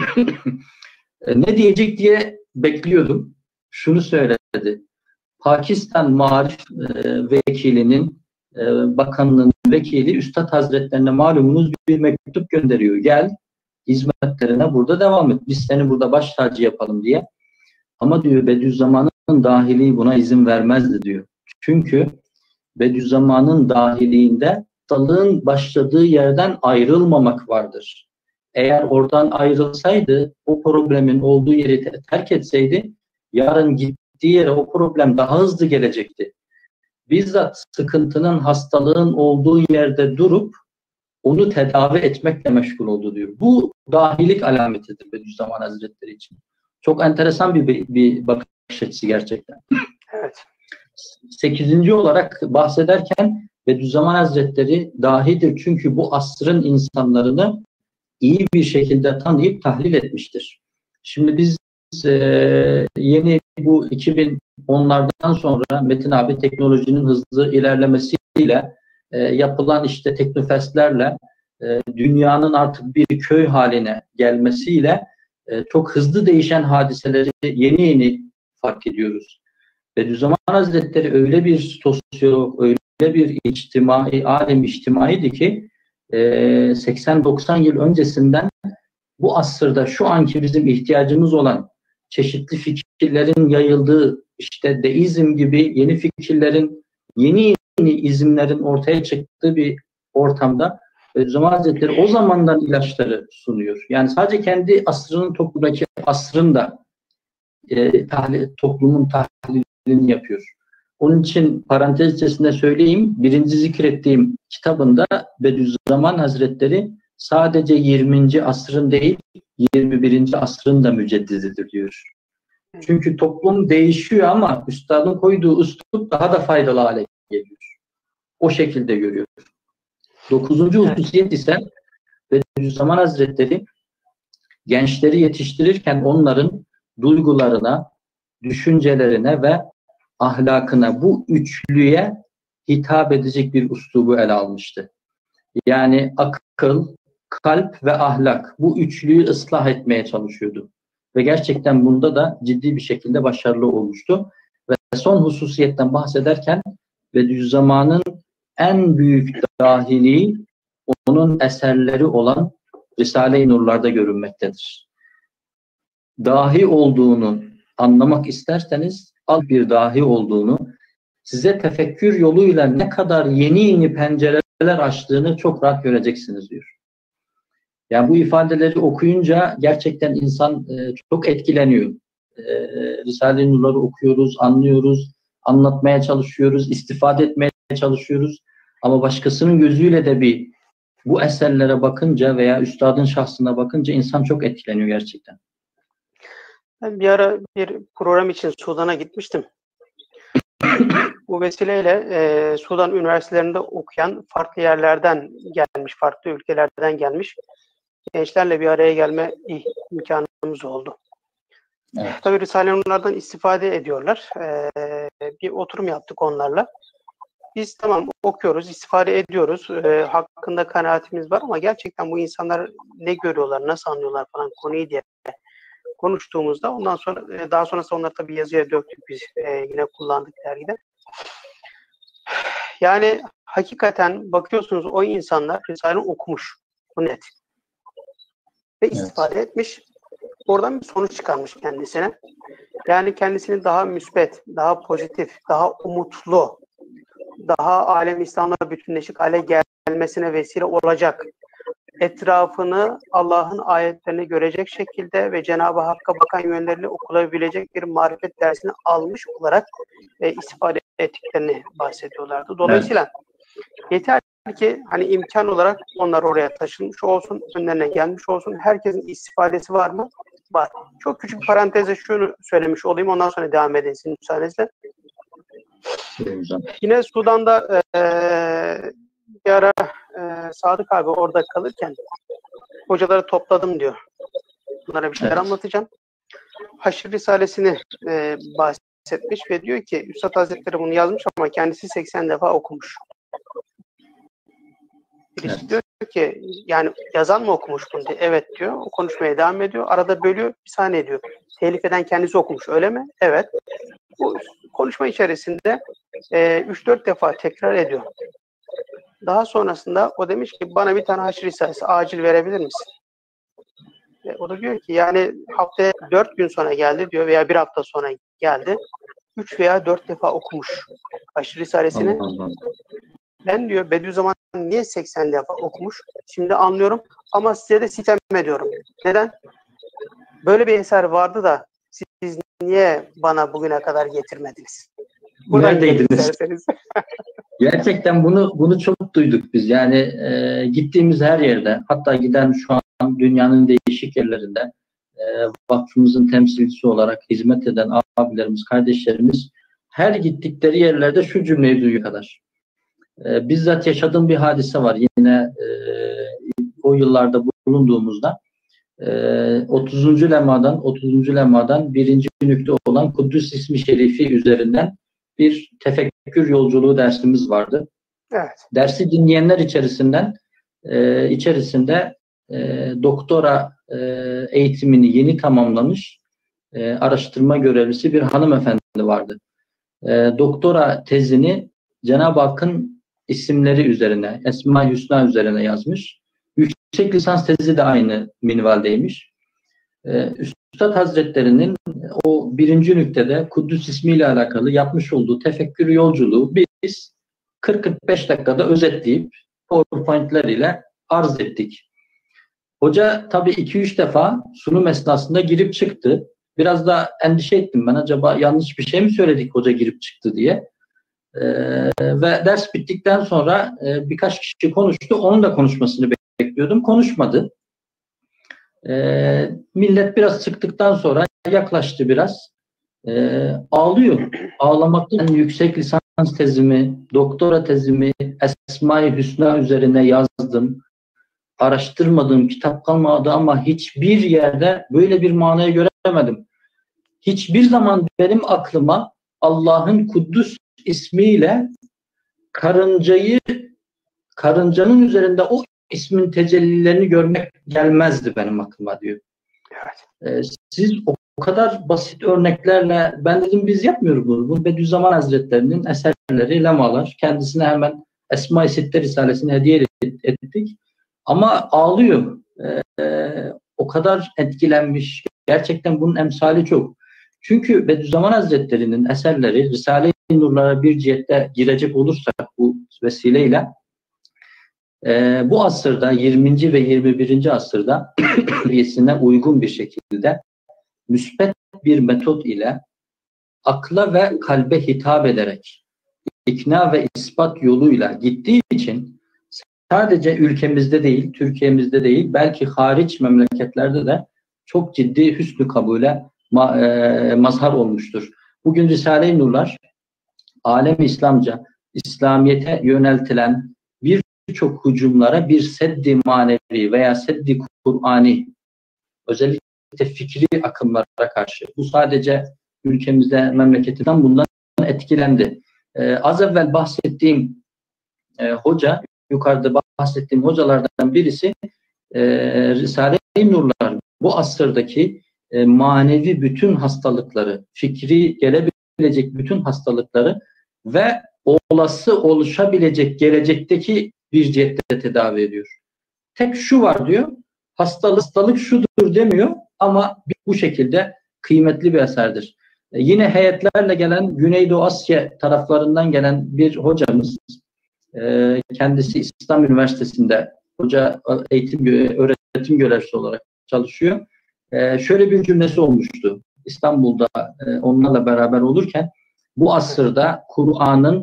Ne diyecek diye bekliyordum. Şunu söyledi. Pakistan Maarif e, vekilinin, e, bakanlığının vekili Üstad Hazretlerine malumunuz bir mektup gönderiyor. Gel, hizmetlerine burada devam et. Biz seni burada baş tacı yapalım diye. Ama diyor Bediüzzaman'ın dahiliği buna izin vermezdi diyor. Çünkü Bediüzzaman'ın dahiliğinde hastalığın başladığı yerden ayrılmamak vardır. Eğer oradan ayrılsaydı, o problemin olduğu yeri terk etseydi, yarın gittiği yere o problem daha hızlı gelecekti. Bizzat sıkıntının, hastalığın olduğu yerde durup onu tedavi etmekle meşgul oldu diyor. Bu dahilik alametidir Bediüzzaman Hazretleri için. Çok enteresan bir, bir, bir bakış açısı gerçekten. Evet. Sekizinci olarak bahsederken Bediüzzaman Hazretleri dahidir. Çünkü bu asrın insanlarını iyi bir şekilde tanıyıp tahlil etmiştir. Şimdi biz e, yeni bu iki bin onlardan sonra Metin abi teknolojinin hızlı ilerlemesiyle e, yapılan işte teknofestlerle e, dünyanın artık bir köy haline gelmesiyle e, çok hızlı değişen hadiseleri yeni yeni fark ediyoruz. Bediüzzaman Hazretleri öyle bir sosyolog, öyle bir içtimai, alem içtimaiydi ki e, seksen doksan yıl öncesinden bu asırda şu anki bizim ihtiyacımız olan çeşitli fikirlerin yayıldığı, işte deizm gibi yeni fikirlerin, yeni yeni izimlerin ortaya çıktığı bir ortamda Bediüzzaman Hazretleri o zamandan ilaçları sunuyor. Yani sadece kendi asrının toplumdaki asrın da e, tahlil, toplumun tahlilini yapıyor. Onun için parantez içerisinde söyleyeyim, birinci zikrettiğim kitabında Bediüzzaman Hazretleri sadece yirminci asrın değil, yirmi birinci asrın da müceddididir diyor. Çünkü toplum değişiyor ama üstadın koyduğu üslup daha da faydalı hale geliyor. O şekilde görüyor. Dokuzuncu hususiyet ise Bediüzzaman Hazretleri gençleri yetiştirirken onların duygularına, düşüncelerine ve ahlakına, bu üçlüye hitap edecek bir üslubu ele almıştı. Yani akıl, kalp ve ahlak, bu üçlüyü ıslah etmeye çalışıyordu. Ve gerçekten bunda da ciddi bir şekilde başarılı olmuştu. Ve son hususiyetten bahsederken Bediüzzaman'ın en büyük dahiliği onun eserleri olan Risale-i Nurlar'da görünmektedir. Dahi olduğunu anlamak isterseniz, al bir dahi olduğunu, size tefekkür yoluyla ne kadar yeni yeni pencereler açtığını çok rahat göreceksiniz diyor. Yani bu ifadeleri okuyunca gerçekten insan e, çok etkileniyor. E, Risale-i Nur'ları okuyoruz, anlıyoruz, anlatmaya çalışıyoruz, istifade etmeye çalışıyoruz. Ama başkasının gözüyle de bir bu eserlere bakınca veya üstadın şahsına bakınca insan çok etkileniyor gerçekten. Ben bir ara bir program için Sudan'a gitmiştim. Bu vesileyle e, Sudan üniversitelerinde okuyan, farklı yerlerden gelmiş, farklı ülkelerden gelmiş gençlerle bir araya gelme imkanımız oldu. Evet. Tabii Risale-i Nurlar'dan istifade ediyorlar. E, bir oturum yaptık onlarla. Biz tamam okuyoruz, istifade ediyoruz. E, hakkında kanaatimiz var ama gerçekten bu insanlar ne görüyorlar, nasıl anlıyorlar falan konuyu diye konuştuğumuzda ondan sonra daha sonrasında onları tabii yazıya döktük biz e, yine kullandık dergide. Yani hakikaten bakıyorsunuz o insanlar Risale'yi okumuş. Bu net. Ve istifade evet. etmiş. Oradan bir sonuç çıkarmış kendisine. Yani kendisini daha müsbet, daha pozitif, daha umutlu, daha alem İslam'la bütünleşik hale gelmesine vesile olacak. Etrafını Allah'ın ayetlerini görecek şekilde ve Cenab-ı Hakk'a bakan yönlerini okulabilecek bir marifet dersini almış olarak e, istifade ettiklerini bahsediyorlardı. Dolayısıyla evet. yeter ki hani imkan olarak onlar oraya taşınmış olsun, önlerine gelmiş olsun. Herkesin istifadesi var mı? Var. Çok küçük paranteze şunu söylemiş olayım. Ondan sonra devam edin sizin müsaadenizle. Yine Sudan'da e, bir ara e, Sadık abi orada kalırken hocaları topladım diyor. Bunlara bir şeyler evet. anlatacağım. Haşr Risalesini e, bahsetmiş ve diyor ki Üstad Hazretleri bunu yazmış ama kendisi seksen defa okumuş. Birisi evet. diyor ki yani yazan mı okumuş bunu diye. Evet diyor. O konuşmaya devam ediyor. Arada bölüyor. Bir saniye diyor. Telif eden kendisi okumuş öyle mi? Evet. Bu konuşma içerisinde e, üç dört defa tekrar ediyor. Daha sonrasında o demiş ki bana bir tane Haşr Risalesi acil verebilir misin? E, o da diyor ki yani haftaya dört gün sonra geldi diyor veya bir hafta sonra geldi. Üç veya dört defa okumuş Haşr Risalesini. Allah Allah. Ben diyor Bediüzzaman niye seksen defa okumuş? Şimdi anlıyorum ama size de sitem ediyorum. Neden? Böyle bir eser vardı da siz niye bana bugüne kadar getirmediniz? Neredeydiniz? Gerçekten bunu bunu çok duyduk biz. Yani e, gittiğimiz her yerde, hatta giden şu an dünyanın değişik yerlerinde e, vakfımızın temsilcisi olarak hizmet eden abilerimiz, kardeşlerimiz her gittikleri yerlerde şu cümleyi duyuyor kadar. E, bizzat yaşadığım bir hadise var. Yine e, o yıllarda bulunduğumuzda e, otuzuncu lemadan otuzuncu lemadan birinci nükte olan Kuddüs ismi şerifi üzerinden bir tefekkür yolculuğu dersimiz vardı. Evet. Dersi dinleyenler içerisinden e, içerisinde e, doktora e, eğitimini yeni tamamlamış e, araştırma görevlisi bir hanımefendi vardı. E, doktora tezini Cenab-ı Hakk'ın isimleri üzerine, Esma-i Hüsna üzerine yazmış. Yüksek lisans tezi de aynı minvaldeymiş. E, Üstad Hazretleri'nin o birinci nüktede Kuddüs ismiyle alakalı yapmış olduğu tefekkür yolculuğu biz kırk kırk beş dakikada özetleyip PowerPoint'ler ile arz ettik. Hoca tabii iki üç defa sunum esnasında girip çıktı. Biraz da endişe ettim ben. Acaba yanlış bir şey mi söyledik hoca girip çıktı diye. Ee, ve ders bittikten sonra e, birkaç kişi konuştu. Onun da konuşmasını bekliyordum. Konuşmadı. Ee, millet biraz çıktıktan sonra yaklaştı biraz. Ee, ağlıyor. Ağlamaktan yüksek lisans tezimi, doktora tezimi Esma-i Hüsna üzerine yazdım. Araştırmadığım kitap kalmadı ama hiçbir yerde böyle bir manayı göremedim. Hiçbir zaman benim aklıma Allah'ın Kuddüs ismiyle karıncayı, karıncanın üzerinde o ismin tecellilerini görmek gelmezdi benim aklıma diyor. Evet. Ee, siz o, o kadar basit örneklerle, ben dedim biz yapmıyoruz bunu. Bu Bediüzzaman Hazretleri'nin eserleri, lemalar. Kendisine hemen Esma-i Sitte Risalesini hediye ettik. Ama ağlıyor. Ee, o kadar etkilenmiş. Gerçekten bunun emsali çok. Çünkü Bediüzzaman Hazretleri'nin eserleri Risale-i Nurlara bir cihette girecek olursak bu vesileyle e, bu asırda yirminci ve yirmi birinci asırda seviyesine uygun bir şekilde müsbet bir metot ile akla ve kalbe hitap ederek ikna ve ispat yoluyla gittiği için sadece ülkemizde değil, Türkiye'mizde değil, belki hariç memleketlerde de çok ciddi hüsnü kabule ma e, mazhar olmuştur. Bugün Risale-i Nurlar, alem-i İslamca, İslamiyet'e yöneltilen birçok hücumlara bir seddi manevi veya seddi Kur'ani, özellikle fikri akımlara karşı. Bu sadece ülkemizde, memleketimizden bundan etkilendi. Ee, az evvel bahsettiğim e, hoca, yukarıda bahsettiğim hocalardan birisi e, Risale-i Nurlar bu asırdaki e, manevi bütün hastalıkları, fikri gelebilecek bütün hastalıkları ve olası oluşabilecek gelecekteki bir cihette tedavi ediyor. Tek şu var diyor, hastalık, hastalık şudur demiyor ama bu şekilde kıymetli bir eserdir. E, yine heyetlerle gelen Güneydoğu Asya taraflarından gelen bir hocamız, e, kendisi İslam Üniversitesi'nde hoca eğitim öğretim görevlisi olarak çalışıyor. E, şöyle bir cümlesi olmuştu. İstanbul'da e, onlarla beraber olurken bu asırda Kur'an'ın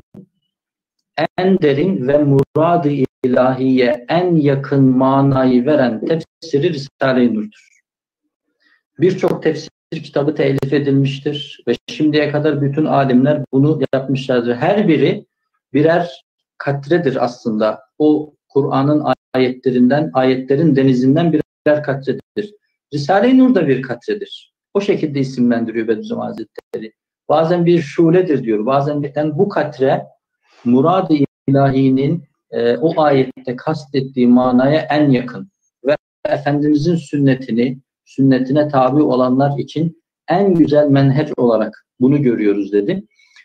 en derin ve murad-ı ilahiye en yakın manayı veren tefsiri Risale-i Nur'dur. Birçok tefsir kitabı telif edilmiştir ve şimdiye kadar bütün alimler bunu yapmışlardır. Her biri birer katredir aslında. O Kur'an'ın ayetlerinden, ayetlerin denizinden birer katredir. Risale-i Nur da bir katredir. O şekilde isimlendiriyor Bediüzzaman Hazretleri. Bazen bir şuledir diyor. Bazen birden bu katre murad-ı ilahinin e, o ayette kastettiği manaya en yakın ve Efendimizin sünnetini, sünnetine tabi olanlar için en güzel menheç olarak bunu görüyoruz dedi.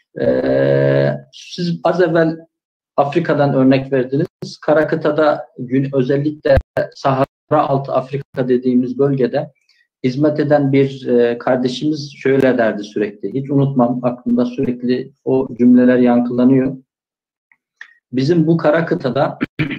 Ee, siz az evvel Afrika'dan örnek verdiniz. Kara kıtada özellikle Sahara altı Afrika dediğimiz bölgede hizmet eden bir e, kardeşimiz şöyle derdi sürekli. Hiç unutmam, aklımda sürekli o cümleler yankılanıyor. Bizim bu kara kıtada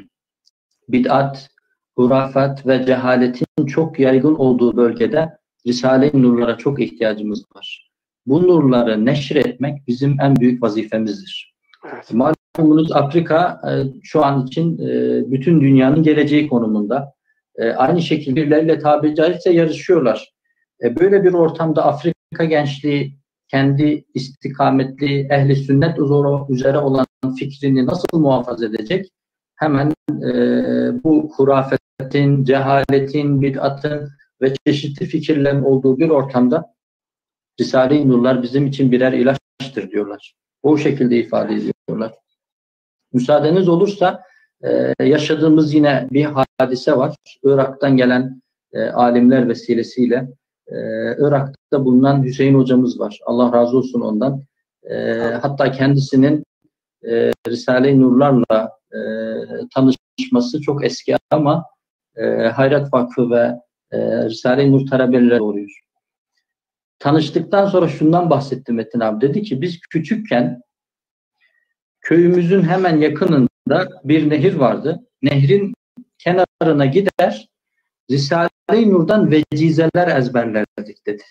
bid'at, hurafat ve cehaletin çok yaygın olduğu bölgede Risale-i Nurlara çok ihtiyacımız var. Bu nurları neşretmek bizim en büyük vazifemizdir. Evet. Malumunuz Afrika şu an için bütün dünyanın geleceği konumunda. Aynı şekilde birbirleriyle tabiri caizse yarışıyorlar. Böyle bir ortamda Afrika gençliği kendi istikametli ehli sünnet üzere olan fikrini nasıl muhafaza edecek? Hemen e, bu hurafetin, cehaletin, bid'atın ve çeşitli fikirlerin olduğu bir ortamda Risale-i Nurlar bizim için birer ilaçtır diyorlar. O şekilde ifade ediyorlar. Müsaadeniz olursa e, yaşadığımız yine bir hadise var. Irak'tan gelen e, alimler vesilesiyle e, Irak'ta bulunan Hüseyin hocamız var. Allah razı olsun ondan. E, hatta kendisinin e, Risale-i Nurlarla e, tanışması çok eski ama e, Hayrat Vakfı ve e, Risale-i Nur talebeleri oluyor. Tanıştıktan sonra şundan bahsetti Metin abi. Dedi ki biz küçükken köyümüzün hemen yakınında bir nehir vardı. Nehrin kenarına gider Risale-i Nur'dan vecizeler ezberlerdik dedi.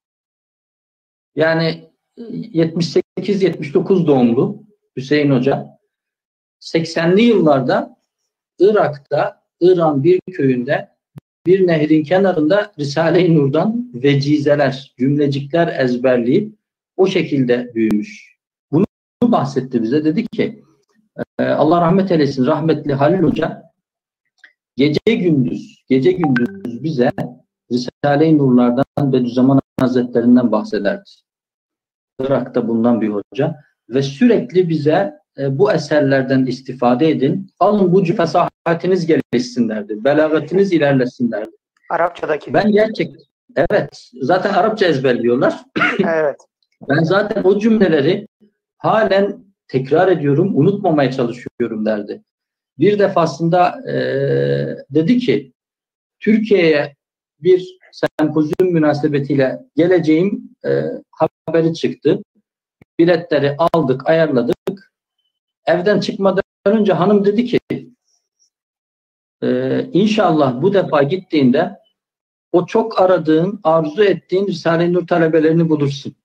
Yani yetmiş sekiz yetmiş dokuz doğumlu Hüseyin Hoca seksenli yıllarda Irak'ta, İran bir köyünde bir nehrin kenarında Risale-i Nur'dan vecizeler, cümlecikler ezberleyip o şekilde büyümüş. Bunu bahsetti bize. Dedi ki Allah rahmet eylesin rahmetli Halil Hoca gece gündüz, gece gündüz bize Risale-i Nur'lardan Bediüzzaman Hazretlerinden bahsederdi. Irak'ta bulunan bir hoca ve sürekli bize e, bu eserlerden istifade edin. Alın bu fesahatiniz gelişsin derdi. Belagatiniz ilerlesin derdi. Arapçadaki. Ben gerçek, evet. Zaten Arapça ezberliyorlar. Evet. Ben zaten o cümleleri halen tekrar ediyorum, unutmamaya çalışıyorum derdi. bir defasında e, dedi ki Türkiye'ye bir sempozyum münasebetiyle geleceğim e, haberi çıktı. Biletleri aldık, ayarladık. Evden çıkmadan önce hanım dedi ki e, inşallah bu defa gittiğinde o çok aradığın, arzu ettiğin Risale-i Nur talebelerini bulursun.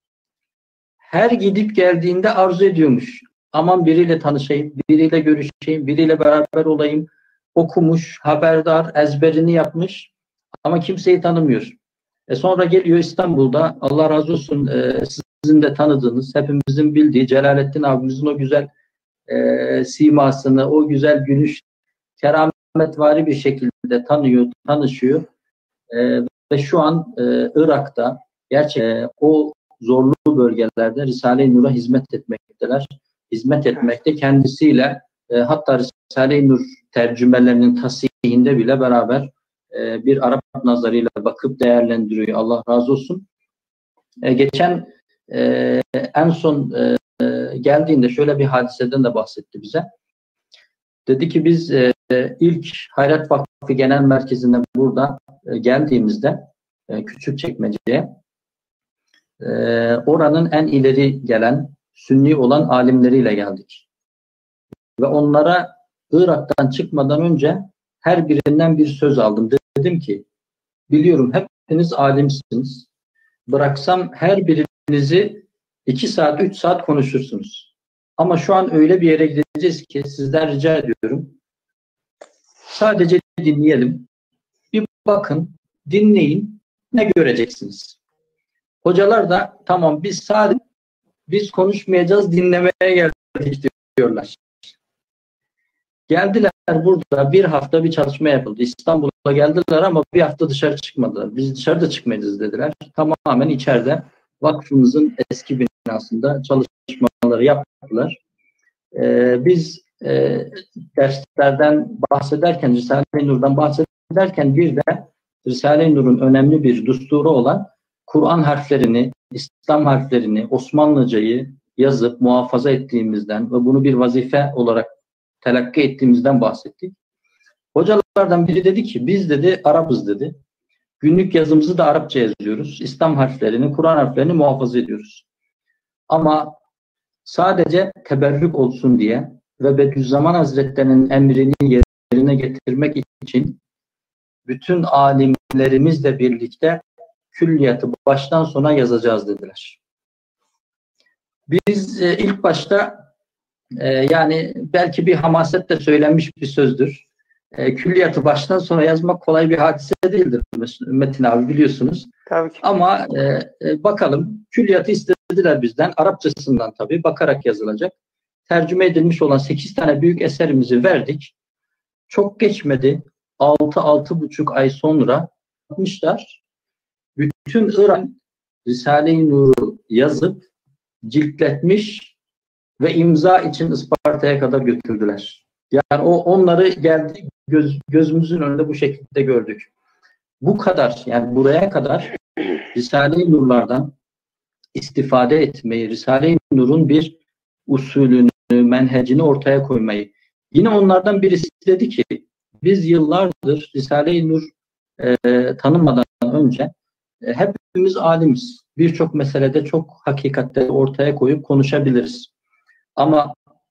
Her gidip geldiğinde arzu ediyormuş. Aman biriyle tanışayım, biriyle görüşeyim, biriyle beraber olayım. Okumuş, haberdar, ezberini yapmış ama kimseyi tanımıyor. E sonra geliyor İstanbul'da, Allah razı olsun e, sizin de tanıdığınız, hepimizin bildiği Celalettin abimizin o güzel e, simasını, o güzel gülüş, kerametvari bir şekilde tanıyor, tanışıyor. E, ve şu an e, Irak'ta gerçekten e, o zorlu bölgelerde Risale-i Nur'a hizmet etmekteler. Hizmet etmekte kendisiyle e, hatta Risale-i Nur tercümelerinin tasihinde bile beraber e, bir Arap nazarıyla bakıp değerlendiriyor. Allah razı olsun. E, geçen e, en son e, geldiğinde şöyle bir hadiseden de bahsetti bize. Dedi ki biz e, ilk Hayrat Vakfı Genel Merkezi'ne burada e, geldiğimizde e, Küçükçekmece'ye e, oranın en ileri gelen Sünni olan alimleriyle geldik. Ve onlara Irak'tan çıkmadan önce her birinden bir söz aldım. Dedim ki biliyorum hepiniz alimsiniz. Bıraksam her birinizi iki saat, üç saat konuşursunuz. Ama şu an öyle bir yere gideceğiz ki sizden rica ediyorum. Sadece dinleyelim. Bir bakın, dinleyin, ne göreceksiniz? Hocalar da tamam biz sadece biz konuşmayacağız, dinlemeye geldik diyorlar. Geldiler burada bir hafta bir çalışma yapıldı. İstanbul'a geldiler ama bir hafta dışarı çıkmadılar. Biz dışarıda çıkmayacağız dediler. Tamamen içeride vakfımızın eski binasında çalışmaları yaptılar. Ee, biz e, derslerden bahsederken, Risale-i Nur'dan bahsederken bir de Risale-i Nur'un önemli bir düsturu olan Kur'an harflerini, İslam harflerini, Osmanlıcayı yazıp muhafaza ettiğimizden ve bunu bir vazife olarak telakki ettiğimizden bahsettik. Hocalardan biri dedi ki biz dedi Arapız dedi. Günlük yazımızı da Arapça yazıyoruz. İslam harflerini, Kur'an harflerini muhafaza ediyoruz. Ama sadece teberrük olsun diye ve Bediüzzaman Hazretleri'nin emrini yerine getirmek için bütün alimlerimizle birlikte külliyatı baştan sona yazacağız dediler. Biz e, ilk başta e, yani belki bir hamasetle söylenmiş bir sözdür. E, külliyatı baştan sona yazmak kolay bir hadise değildir Metin abi biliyorsunuz. Tabii ki. Ama e, e, bakalım külliyatı istediler bizden. Arapçasından tabii bakarak yazılacak. Tercüme edilmiş olan sekiz tane büyük eserimizi verdik. Çok geçmedi. altı altı buçuk ay sonra yapmışlar. Bütün Irak Risale-i Nur'u yazıp ciltletmiş ve imza için Isparta'ya kadar götürdüler. Yani o onları geldi göz, gözümüzün önünde bu şekilde gördük. Bu kadar yani buraya kadar Risale-i Nur'lardan istifade etmeyi, Risale-i Nur'un bir usulünü, menhecini ortaya koymayı. Yine onlardan birisi dedi ki biz yıllardır Risale-i Nur e, tanımadan önce e, hepimiz alimiz. Birçok meselede çok hakikatleri ortaya koyup konuşabiliriz. Ama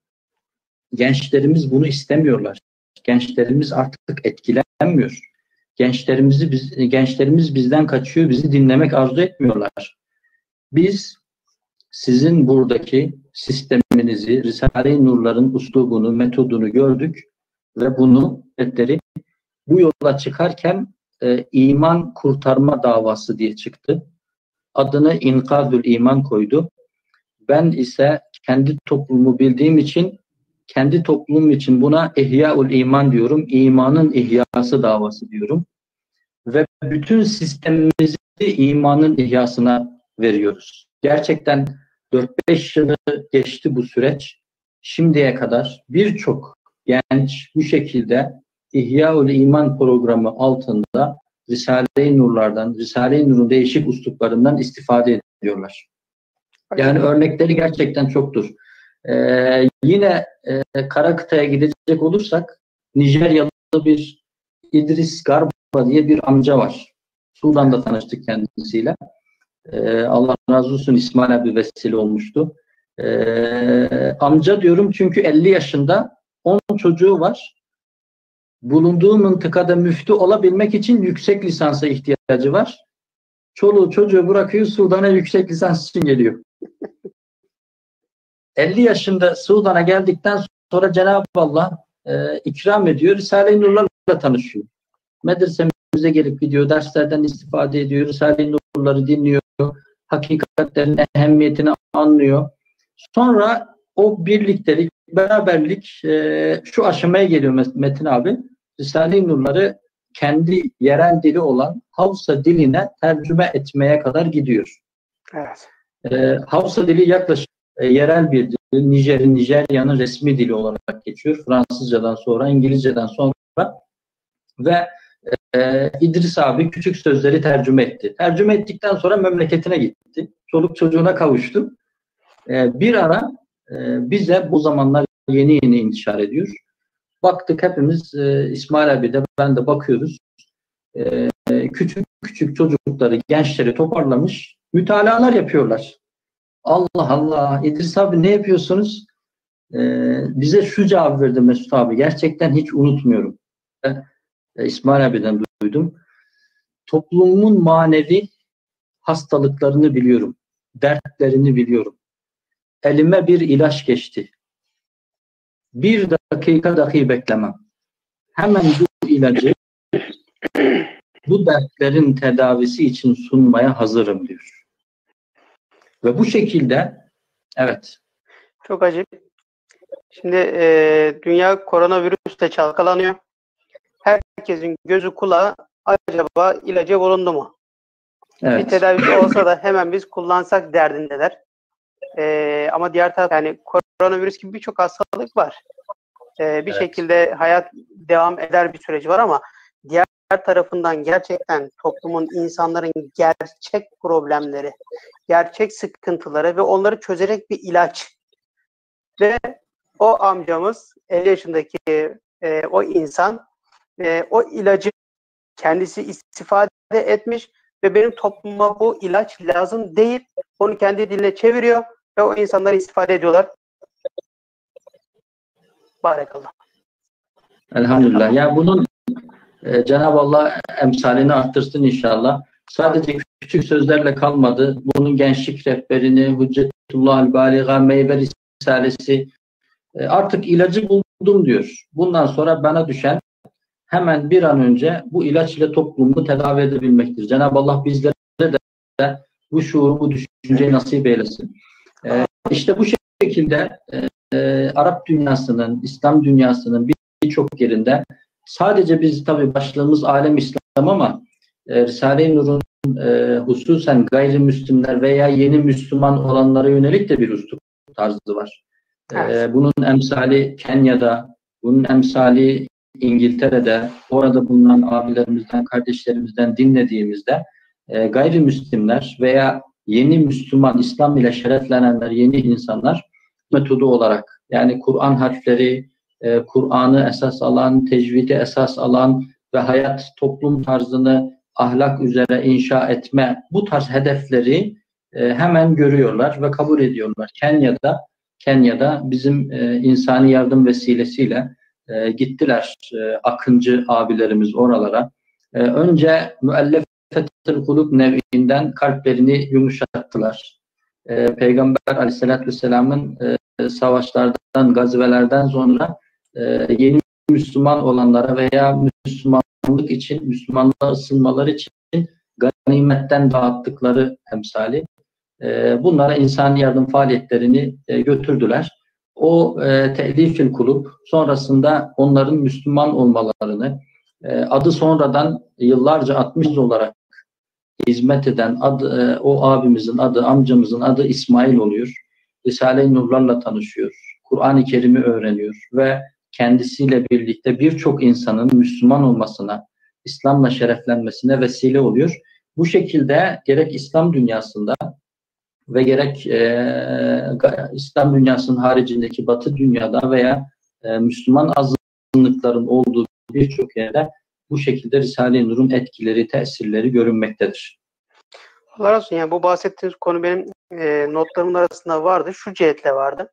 gençlerimiz bunu istemiyorlar. Gençlerimiz artık etkilenmiyor. Gençlerimizi biz, gençlerimiz bizden kaçıyor, bizi dinlemek arzu etmiyorlar. Biz sizin buradaki sisteminizi, Risale-i Nur'ların uslubunu, metodunu gördük ve bunu etleri bu yola çıkarken e, iman kurtarma davası diye çıktı. Adını İnkazül İman koydu. Ben ise kendi toplumu bildiğim için kendi toplumum için buna İhyaül İman diyorum. İmanın ihyası davası diyorum. Ve bütün sistemimizi imanın ihyasına veriyoruz. Gerçekten dört beş yılı geçti bu süreç. Şimdiye kadar birçok genç bu şekilde İhyaül İman programı altında Risale-i Nur'lardan, Risale-i Nur'un değişik üsluplarından istifade ediyorlar. Yani örnekleri gerçekten çoktur. Ee, yine e, Karakıta'ya gidecek olursak Nijeryalı bir İdris Garba diye bir amca var. Sudan'da tanıştık kendisiyle. Ee, Allah razı olsun, İsmail abi vesile olmuştu. Ee, amca diyorum çünkü elli yaşında, on çocuğu var. Bulunduğu mıntıkada müftü olabilmek için yüksek lisansa ihtiyacı var. Çoluğu çocuğu bırakıyor, Sudan'a yüksek lisans için geliyor. elli yaşında Sudan'a geldikten sonra Cenab-ı Allah e, ikram ediyor. Risale-i Nurlar'la tanışıyor. Medresemize gelip gidiyor, derslerden istifade ediyor, Risale-i Nurlar'ı dinliyor, hakikatlerin ehemmiyetini anlıyor. Sonra o birliktelik, beraberlik e, şu aşamaya geliyor Metin abi. Risale-i Nurlar'ı kendi yerel dili olan Havsa diline tercüme etmeye kadar gidiyor. Evet. E, Havsa dili yaklaşık e, yerel bir dil. Nijer'in, Nijerya'nın resmi dili olarak geçiyor. Fransızcadan sonra, İngilizceden sonra ve e, İdris abi küçük sözleri tercüme etti. Tercüme ettikten sonra memleketine gitti. Çoluk çocuğuna kavuştu. E, bir ara e, bize bu zamanlar yeni yeni intişar ediyor. Baktık hepimiz, e, İsmail abi de ben de bakıyoruz. E, küçük küçük çocukları, gençleri toparlamış, mütalalar yapıyorlar. Allah Allah, İdris abi ne yapıyorsunuz? E, bize şu cevap verdi Mesut abi. Gerçekten hiç unutmuyorum. E, İsmail abiden duydum. Toplumun manevi hastalıklarını biliyorum. Dertlerini biliyorum. Elime bir ilaç geçti. Bir dakika dahi beklemem. Hemen bu ilacı bu dertlerin tedavisi için sunmaya hazırım diyor. Ve bu şekilde evet. Çok acayip. Şimdi e, dünya koronavirüsle çalkalanıyor. Herkesin gözü kulağı acaba ilaca bulundu mu? Evet. Bir tedavisi olsa da hemen biz kullansak derdindeler. E, ama diğer taraf, yani koronavirüs gibi birçok hastalık var. E, bir Evet. şekilde hayat devam eder bir süreci var ama diğer tarafından gerçekten toplumun, insanların gerçek problemleri, gerçek sıkıntıları ve onları çözecek bir ilaç. Ve o amcamız, elli yaşındaki e, o insan e, o ilacı kendisi istifade etmiş ve benim topluma bu ilaç lazım değil, onu kendi diline çeviriyor ve o insanlar istifade ediyorlar. Barakallah. Elhamdülillah. Ya bunun e, Cenab-ı Allah emsalini arttırsın inşallah. Sadece küçük sözlerle kalmadı. Bunun gençlik rehberini, Hüccetullah'l Baliga, Meyve Risalesi, e, artık ilacı buldum diyor. Bundan sonra bana düşen hemen bir an önce bu ilaç ile toplumu tedavi edebilmektir. Cenab-ı Allah bizlere de bu şuuru, bu düşünceyi nasip eylesin. E, işte bu şekilde e, e, Arap dünyasının, İslam dünyasının birçok yerinde, sadece biz tabii başlığımız alem İslam ama e, Risale-i Nur'un e, hususen gayrimüslimler veya yeni Müslüman olanlara yönelik de bir üslup tarzı var. Evet. E, bunun emsali Kenya'da, bunun emsali İngiltere'de, orada bulunan abilerimizden, kardeşlerimizden dinlediğimizde e, gayrimüslimler veya yeni Müslüman, İslam ile şereflenenler, yeni insanlar metodu olarak, yani Kur'an harfleri, e, Kur'an'ı esas alan, tecvidi esas alan ve hayat, toplum tarzını ahlak üzere inşa etme, bu tarz hedefleri e, hemen görüyorlar ve kabul ediyorlar. Kenya'da Kenya'da bizim e, insani yardım vesilesiyle e, gittiler e, akıncı abilerimiz oralara. E, önce müellefetil kulub nevinden kalplerini yumuşattılar. E, Peygamber Aleyhisselatü Vesselam'ın e, savaşlardan, gazvelerden sonra e, yeni Müslüman olanlara veya Müslümanlık için, Müslümanlığa ısınmaları için ganimetten dağıttıkları emsali, e, bunlara insani yardım faaliyetlerini e, götürdüler. O e, te'lifil kulub sonrasında onların Müslüman olmalarını, e, adı sonradan yıllarca altmış olarak hizmet eden adı, e, o abimizin adı, amcamızın adı İsmail oluyor. Risale-i Nurlarla tanışıyor. Kur'an-ı Kerim'i öğreniyor ve kendisiyle birlikte birçok insanın Müslüman olmasına, İslam'la şereflenmesine vesile oluyor. Bu şekilde gerek İslam dünyasında ve gerek e, İslam dünyasının haricindeki Batı dünyada veya e, Müslüman azınlıkların olduğu birçok yerde bu şekilde Risale-i Nur'un etkileri, tesirleri görünmektedir. Allah razı olsun. Yani bu bahsettiğiniz konu benim e, notlarımın arasında vardı. Şu cihetle vardı.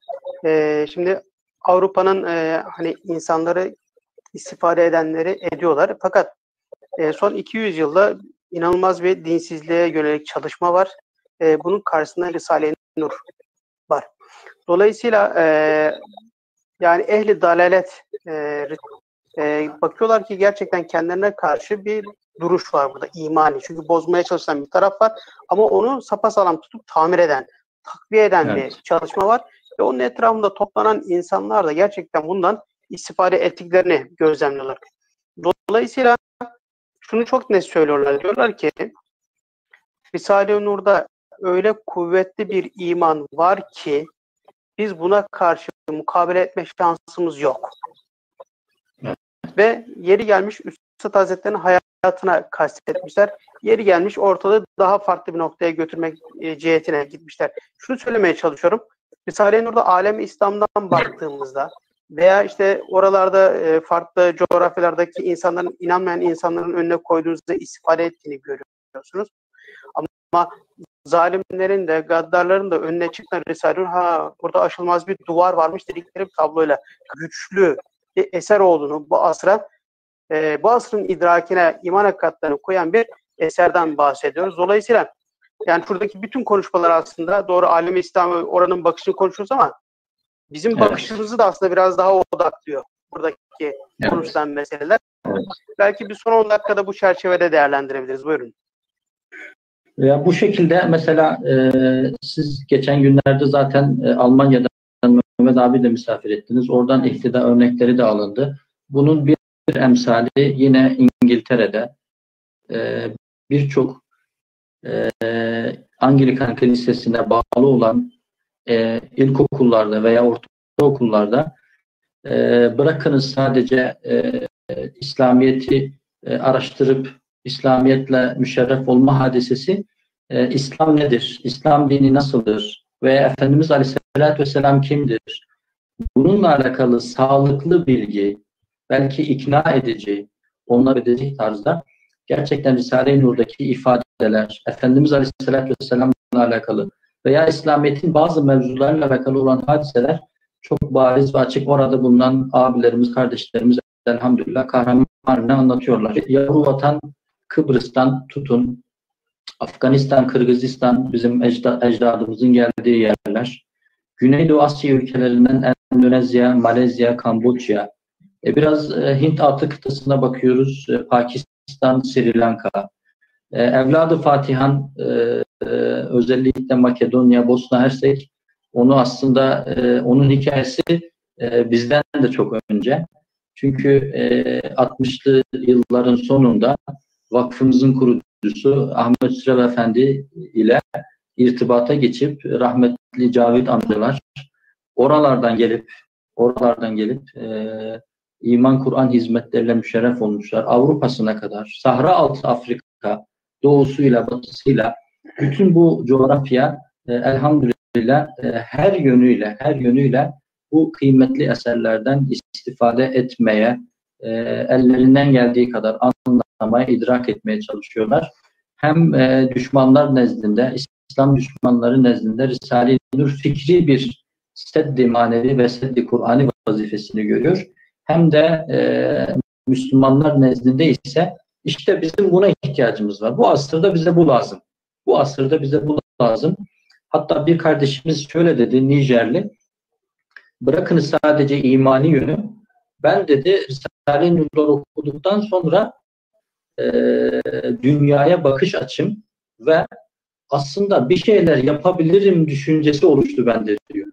E, şimdi Avrupa'nın e, hani insanları istifade edenleri ediyorlar. Fakat e, son iki yüz yılda inanılmaz bir dinsizliğe yönelik çalışma var. E, bunun karşısında Risale-i Nur var. Dolayısıyla e, yani ehli dalalet e, e, bakıyorlar ki gerçekten kendilerine karşı bir duruş var burada, imani. Çünkü bozmaya çalışan bir taraf var ama onu sapasağlam tutup tamir eden, takviye eden evet. bir çalışma var. Ve onun etrafında toplanan insanlar da gerçekten bundan istifade ettiklerini gözlemliyorlar. Dolayısıyla şunu çok net söylüyorlar. Diyorlar ki Risale-i Nur'da öyle kuvvetli bir iman var ki biz buna karşı mukabele etme şansımız yok. Evet. Ve yeri gelmiş Üstad Hazretleri'nin hayatına kastetmişler. Yeri gelmiş ortalığı daha farklı bir noktaya götürmek e, cihetine gitmişler. Şunu söylemeye çalışıyorum. Risale-i Nur'da alem-i İslam'dan baktığımızda veya işte oralarda e, farklı coğrafyalardaki insanların, inanmayan insanların önüne koyduğunuzda istifade ettiğini görüyorsunuz. Ama zalimlerin de, gaddarların da önüne çıkan Risale-i Nur, ha burada aşılmaz bir duvar varmış dedikleri bir tabloyla güçlü bir eser olduğunu, bu asra, e, bu asrın idrakine, iman hakikatlerini koyan bir eserden bahsediyoruz. Dolayısıyla yani şuradaki bütün konuşmalar aslında doğru alem-i İslam'ı, oranın bakışını konuşuyoruz ama bizim evet. bakışımızı da aslında biraz daha odaklıyor buradaki evet. konuşulan meseleler. Evet. Belki bir son on dakikada bu çerçevede değerlendirebiliriz. Buyurun. Ya bu şekilde mesela e, siz geçen günlerde zaten e, Almanya'dan Mehmet abi de misafir ettiniz. Oradan ihtida örnekleri de alındı. Bunun bir emsali yine İngiltere'de e, birçok e, Anglikan Kilisesi'ne bağlı olan e, ilkokullarda veya ortaokullarda e, bırakınız sadece e, İslamiyet'i e, araştırıp İslamiyetle müşerref olma hadisesi, e, İslam nedir? İslam dini nasıldır? Ve Efendimiz Aleyhisselatü Vesselam kimdir? Bununla alakalı sağlıklı bilgi, belki ikna edici, onlar edecek tarzda gerçekten Risale-i Nur'daki ifadeler, Efendimiz Aleyhisselatü Vesselam'la alakalı veya İslamiyet'in bazı mevzularıyla alakalı olan hadiseler çok bariz ve açık. Orada bulunan abilerimiz, kardeşlerimiz elhamdülillah kahramanlarını anlatıyorlar. Yavru vatan Kıbrıs'tan tutun, Afganistan, Kırgızistan bizim ecda, ecdadımızın geldiği yerler. Güneydoğu Asya ülkelerinden Endonezya, Malezya, Kamboçya. E biraz e, Hint altı kıtasına bakıyoruz. E, Pakistan, Sri Lanka. E, Evladı Fatihan e, e, özellikle Makedonya, Bosna Hersek. Onu aslında e, onun hikayesi e, bizden de çok önce. Çünkü e, altmışlı yılların sonunda vakfımızın kurucusu Ahmet Sürev Efendi ile irtibata geçip rahmetli Cavit amcalar oralardan gelip oralardan gelip e, iman Kur'an hizmetleriyle müşerref olmuşlar. Avrupa'sına kadar, Sahra Altı Afrika, doğusuyla, batısıyla bütün bu coğrafya e, elhamdülillah e, her yönüyle her yönüyle bu kıymetli eserlerden istifade etmeye, e, ellerinden geldiği kadar anlamaya, idrak etmeye çalışıyorlar. Hem e, düşmanlar nezdinde, İslam düşmanları nezdinde Risale-i Nur fikri bir seddi manevi ve seddi Kur'an'ı vazifesini görüyor. Hem de e, Müslümanlar nezdinde ise işte bizim buna ihtiyacımız var. Bu asırda bize bu lazım. Bu asırda bize bu lazım. Hatta bir kardeşimiz şöyle dedi, Nijerli, bırakın sadece imani yönü, ben dedi Risale-i Nur'ları okuduktan sonra e, dünyaya bakış açım ve aslında bir şeyler yapabilirim düşüncesi oluştu bende diyor.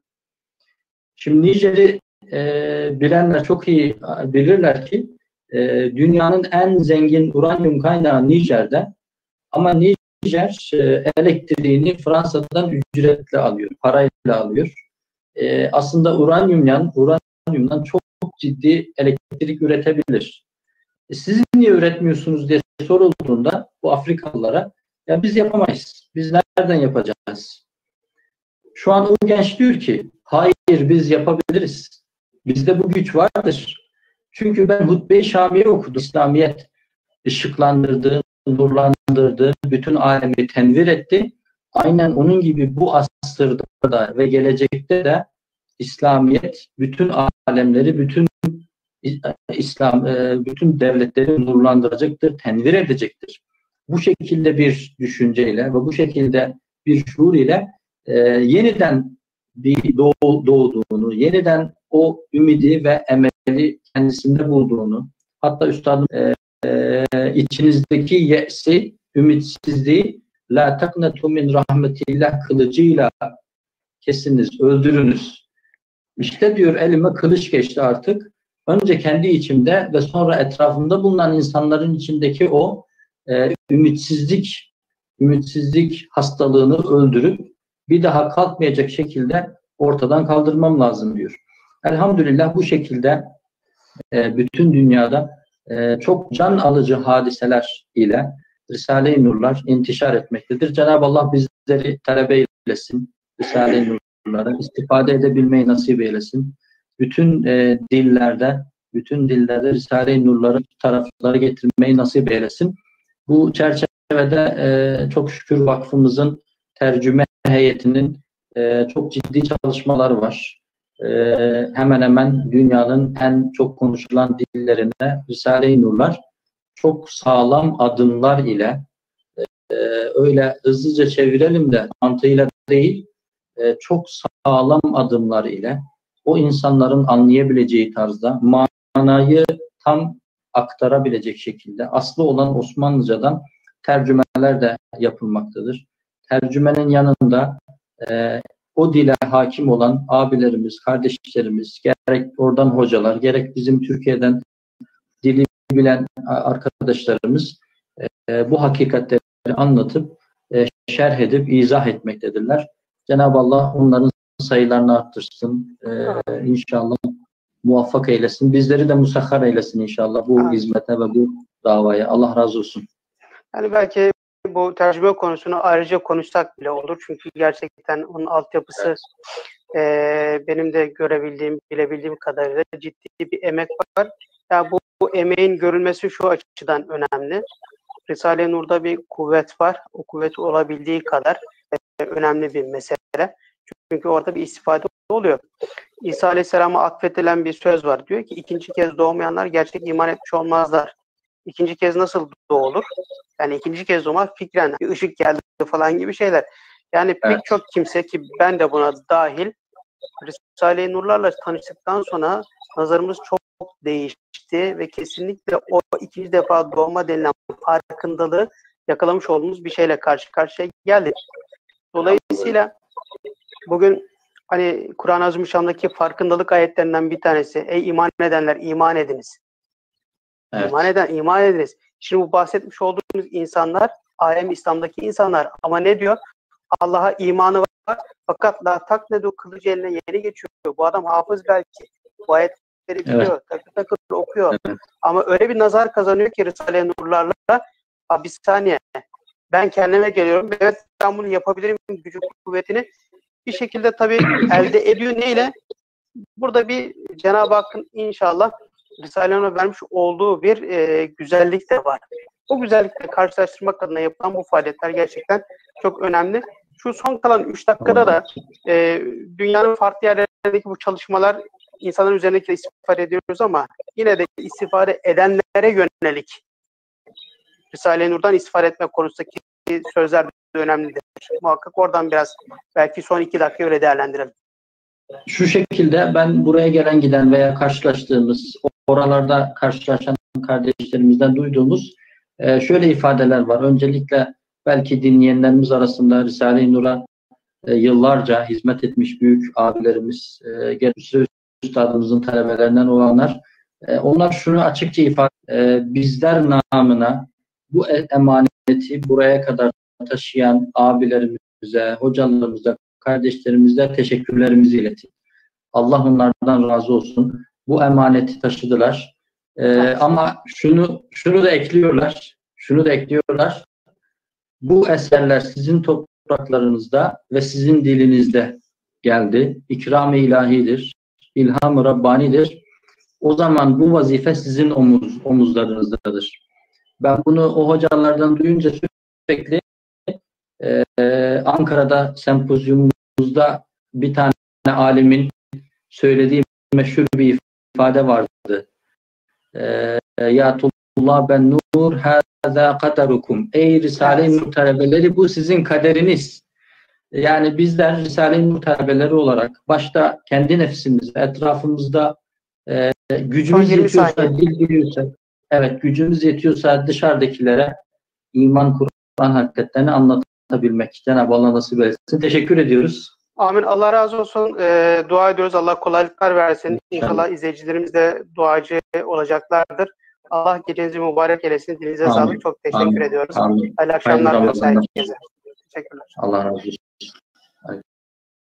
Şimdi Nijer'i e, bilenler çok iyi bilirler ki e, dünyanın en zengin uranyum kaynağı Nijer'de, ama Nijer e, elektriğini Fransa'dan ücretle alıyor, parayla alıyor. E, aslında uranyumdan, uranyumdan çok, çok ciddi elektrik üretebilir. E, siz niye üretmiyorsunuz diye sorulduğunda bu Afrikalılara, ya biz yapamayız. Biz nereden yapacağız? Şu an o genç diyor ki hayır biz yapabiliriz. Bizde bu güç vardır. Çünkü ben Hutbe-i Şamiye okudum. İslamiyet ışıklandırdı, nurlandırdı, bütün alemi tenvir etti. Aynen onun gibi bu asırda da ve gelecekte de İslamiyet bütün alemleri, bütün İslam, bütün devletleri nurlandıracaktır, tenvir edecektir. Bu şekilde bir düşünceyle ve bu şekilde bir şuur ile e, yeniden bir doğ, doğduğunu, yeniden o ümidi ve emeli kendisinde bulduğunu, hatta üstadım e, e, içinizdeki ye'si, ümitsizliği la taknetu min rahmetillah kılıcıyla kesiniz, öldürünüz. İşte diyor elime kılıç geçti artık. Önce kendi içimde ve sonra etrafımda bulunan insanların içindeki o e, ümitsizlik, ümitsizlik hastalığını öldürüp bir daha kalkmayacak şekilde ortadan kaldırmam lazım diyor. Elhamdülillah bu şekilde e, bütün dünyada e, çok can alıcı hadiseler ile Risale-i Nurlar intişar etmektedir. Cenab-ı Allah bizleri talebe eylesin. Risale-i Nurlara istifade edebilmeyi nasip eylesin. Bütün e, dillerde, bütün dillerde Risale-i Nurları tarafları getirmeyi nasip eylesin. Bu çerçevede e, çok şükür vakfımızın tercüme heyetinin e, çok ciddi çalışmaları var. E, hemen hemen dünyanın en çok konuşulan dillerine Risale-i Nurlar çok sağlam adımlar ile e, öyle hızlıca çevirelim de mantığıyla değil, e, çok sağlam adımlar ile o insanların anlayabileceği tarzda manayı tam aktarabilecek şekilde aslı olan Osmanlıcadan tercümeler de yapılmaktadır. Tercümenin yanında e, o dile hakim olan abilerimiz, kardeşlerimiz, gerek oradan hocalar, gerek bizim Türkiye'den dili bilen arkadaşlarımız e, bu hakikatleri anlatıp, e, şerh edip, izah etmektedirler. Cenab-ı Allah onların sayılarını arttırsın. E, inşallah muvaffak eylesin. Bizleri de musahhar eylesin inşallah bu Amin. Hizmete ve bu davaya. Allah razı olsun. Yani belki bu tercüme konusunu ayrıca konuşsak bile olur. Çünkü gerçekten onun altyapısı e, benim de görebildiğim, bilebildiğim kadarıyla ciddi bir emek var. Yani bu, bu emeğin görülmesi şu açıdan önemli. Risale-i Nur'da bir kuvvet var. O kuvvet olabildiği kadar e, önemli bir mesele. Çünkü orada bir istifade oluyor. İsa Aleyhisselam'a atfedilen bir söz var. Diyor ki ikinci kez doğmayanlar gerçek iman etmiş olmazlar. İkinci kez nasıl doğulur? Yani ikinci kez doğmak fikren bir ışık geldi falan gibi şeyler. Yani pek evet. çok kimse ki ben de buna dahil Risale-i Nurlarla tanıştıktan sonra nazarımız çok değişti ve kesinlikle o ikinci defa doğma denilen farkındalığı yakalamış olduğumuz bir şeyle karşı karşıya geldik. Dolayısıyla bugün hani Kur'an-ı Azimüşşan'daki farkındalık ayetlerinden bir tanesi. Ey iman edenler iman ediniz. Evet. İman eden iman ediniz. Şimdi bu bahsetmiş olduğumuz insanlar alem İslam'daki insanlar. Ama ne diyor? Allah'a imanı var. Fakat la taknedu kılıcı eline yeni geçiyor. Bu adam hafız belki. Bu ayetleri biliyor. Evet. Takır takır okuyor. Evet. Ama öyle bir nazar kazanıyor ki Risale-i Nurlarla. Bir saniye. Ben kendime geliyorum. Evet ben bunu yapabilirim. Gücü kuvvetini bir şekilde tabii elde ediyor. Neyle? Burada bir Cenab-ı Hakk'ın inşallah Risale-i vermiş olduğu bir e, güzellik de var. O güzellikle karşılaştırmak adına yapılan bu faaliyetler gerçekten çok önemli. Şu son kalan üç dakikada da e, dünyanın farklı yerlerindeki bu çalışmalar insanların üzerindeki istifade ediyoruz ama yine de istifade edenlere yönelik Risale-i Nur'dan istifade etme konusundaki sözler de önemlidir. Muhakkak oradan biraz belki son iki dakika öyle değerlendirelim. Şu şekilde ben buraya gelen giden veya karşılaştığımız, oralarda karşılaşan kardeşlerimizden duyduğumuz e, şöyle ifadeler var. Öncelikle belki dinleyenlerimiz arasında Risale-i Nur'a e, yıllarca hizmet etmiş büyük abilerimiz, e, gerçi üstadımızın talebelerinden olanlar, e, onlar şunu açıkça ifade e, bizler namına bu emaneti buraya kadar taşıyan abilerimize, hocalarımıza, kardeşlerimize teşekkürlerimizi iletin. Allah onlardan razı olsun. Bu emaneti taşıdılar. Ee, ama şunu şunu da ekliyorlar. Şunu da ekliyorlar. Bu eserler sizin topraklarınızda ve sizin dilinizde geldi. İkram-ı ilahidir. İlham-ı Rabbani'dir. O zaman bu vazife sizin omuz, omuzlarınızdadır. Ben bunu o hocalardan duyunca sürekli e, Ankara'da sempozyumumuzda bir tane alimin söylediği meşhur bir ifade vardı. E, ya Tullah ben nur hâzâ kaderukum. Ey Risale-i Nur talebeleri, bu sizin kaderiniz. Yani bizler Risale-i Nur talebeleri olarak başta kendi nefsimiz, etrafımızda e, gücümüz yetiyorsa, dil biliyorsa, evet gücümüz yetiyorsa dışarıdakilere iman, Kur'an hakikatlerini anlatabilmek. Cenab-ı Allah nasip etsin. Teşekkür ediyoruz. Amin. Allah razı olsun. E, dua ediyoruz. Allah kolaylıklar versin. İnşallah izleyicilerimiz de duacı olacaklardır. Allah gecenizi mübarek eylesin. Dilinize Amin. sağlık. Çok teşekkür Amin. ediyoruz. Amin. Hayırlı akşamlar. Hayırlı Ramazanlar. Herkese. Teşekkürler. Allah razı olsun.